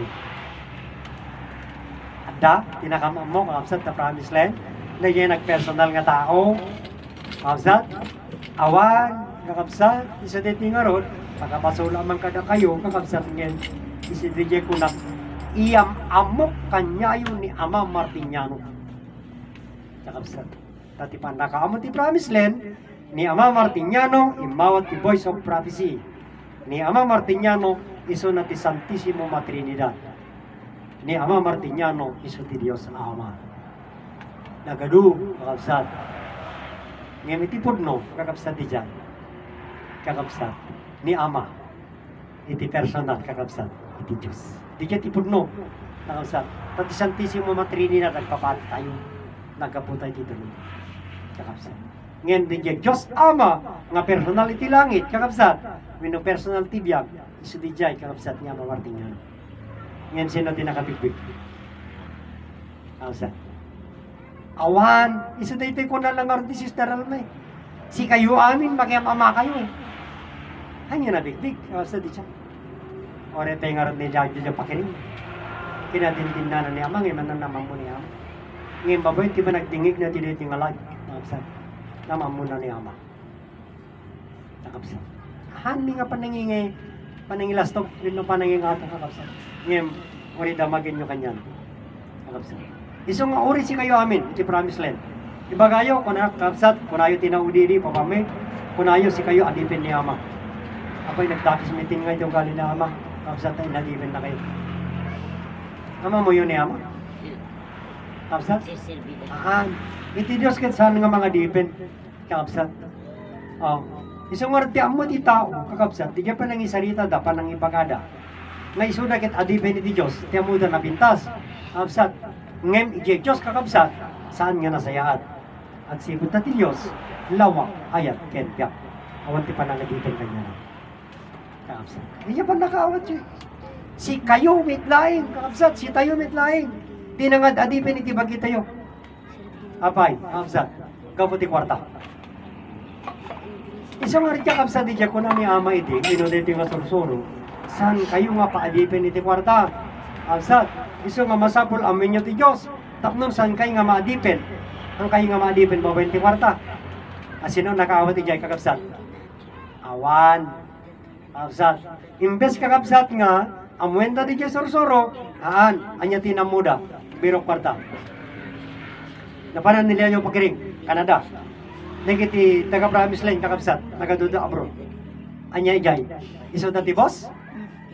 [SPEAKER 1] Adda, tinakamam mo kakabsat na promised land na yung nagpersonal nga tao. Kakabsat, awan, kakabsat, isa diti nga ron, pagkapasula man kada kayo, kakabsat ngayon, isa diti ko na iyam amok kanyayo ni Ama Martiniano. Kakabsat, tati pa nakaamot ti promised land, ni Ama Martiniano, imawat ti voice of prophecy. Ni Ama Martiniano, iso na ti Santissimo Matrinidad. Ni Ama Martiniano, iso ti Diyos na Ama. Nagadu, kakabsat. Ngayon iti pudno, kakabsat di dyan. Kakabsat. Ni Ama. Iti personal, kakabsat. Iti Diyos. Di dyan ti pudno, kakabsat. Pati Santissimo Matrinidad, nagpapalit tayo. Nagkaputay ti tuloy. Kakabsat. Ngayon din dyan, Diyos Ama, nga personal iti langit, kakabsat. Wino personal tibiyag, iso di dyan, kakabsat niya Ama Martiniano. Ngayon sino din nakabigbig? Kakabsat. Awan, iso di ito ko na lang aron ti Sister Alma. Si kayo amin, makiamama kayo. Hanya nabigbig, kakabsat di dyan. Ore tayo nga rin ni Diyag dyan pakiring. Kinadindin na na ni Ama, ngayon mananamang mo ni Ama. Ngayon baboy, di ba nagdingig na tinit yung alag? Kakabsat. Namang muna ni Ama. Kakabsat. Hani nga panangingay, panangilastog, yun ang panangingatong kakabsat. Ngayon, uri damagin nyo kanyan. Kakabsat. Iso nga uri si kayo amin, iti promised land. Iba kayo, kuna kakabsat, kunayo tinaudidi, papame, kunayo si kayo, adipin ni Ama. Ako'y nagdakis meeting ngayon yung gali na Ama. Kakabsat na inadipin na kayo. Ama mo yun ni Ama? Kakabsat? Ahan. Iti Diyos kat saan nga mga dipin. Kakabsat. Oh. Isang warti amo ti tao, kakabsat, di pa nang isarita da pa nang ipagada. Nga iso na kit adipin iti Diyos, ti amo da napintas. Kakabsat. Ngem iti Diyos kakabsat, saan nga nasayaat. At sipot na ti Diyos, lawa, ayat, kentyak. Awan ti pa nang adipin kanya na. Kakabsat. Di pa nakaawat siya. Si kayo mitlaing, kakabsat, si tayo mitlaing. Di nangad adipin iti bagi tayo. Apay, kakabsat, kaputi kwarta. Isang nga rin kakabsat di dyan ko na ni Ama iti, inodete nga sursuro, saan kayo nga paadipin iti kwarta? Kakabsat, iso nga masapul amin nyo ti Diyos, tapnon saan kayo nga maadipin? Ang kayo nga maadipin, babayin ti kwarta. Asino nakaawat ti dyan kakabsat? Awan. Kakabsat. Imbes kakabsat nga, amuenda di dyan sursuro, haan, anya tinamuda, biro kwarta. Napanan nila yung pakiring, Canada. Nagiti taga-promise line kakabsat, nagaduda abroad. Anya ijay. Iso dati boss?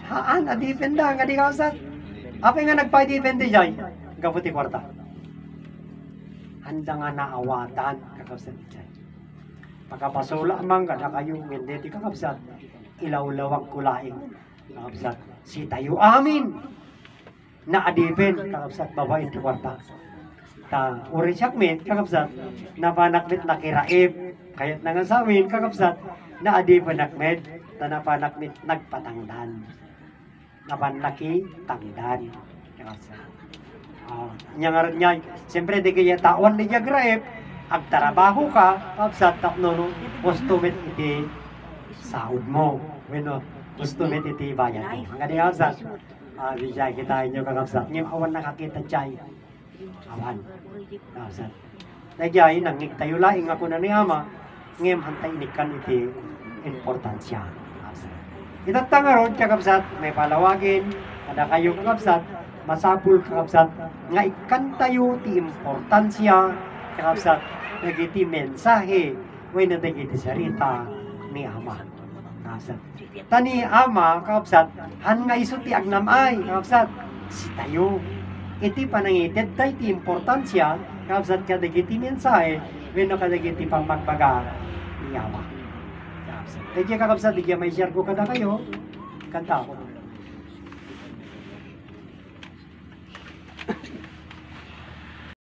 [SPEAKER 1] haan, adipenda, nga di kakabsat. Apa nga nagpa-depende dyan? Gaputi kwarta. Handa nga naawatan, kakabsat dyan. Pagkapasula man ka na kayo, hindi ti kakabsat. Ilaw-lawang kulaing, kakabsat. Si tayo amin. Na adipen, kakabsat, babae ti kwarta. Ta, uri siyakmin, kakabsat, na panakmit na kiraib. Kaya't na nga sa amin, kakabsat, na adipen nakmed, na napanakmit nagpatangdan. Napanlaki tangdan. Kakabsat. Ah, nya nga rin niya, siyempre di kaya tawan ni Jagraep, agtrabaho ka, kapsat tapno no, postumit iti sahod mo. Bueno, postumit iti bayan mo. Ang kani kapsat, ah, di siya kita inyo kakapsat, ngayon awan nakakita chay. Awan, kapsat. Nagyay, nangig tayo laing ako na ni Ama, ngayon hantay inikan iti importansya. Kapsat. Itatanga ron, kakapsat, may palawagin, kada kayo kakapsat, masapul kakabsat nga ikan tayo ti importansya kakabsat nagiti mensahe when nagiti sarita ni Ama kakabsat tani Ama kakabsat han nga iso ti agnamay kakabsat si tayo iti panangited tayo ti importansya kakabsat kadagiti mensahe when kadagiti pamagbaga ni Ama kakabsat kaya kakabsat di may share ko kada kayo kanta ko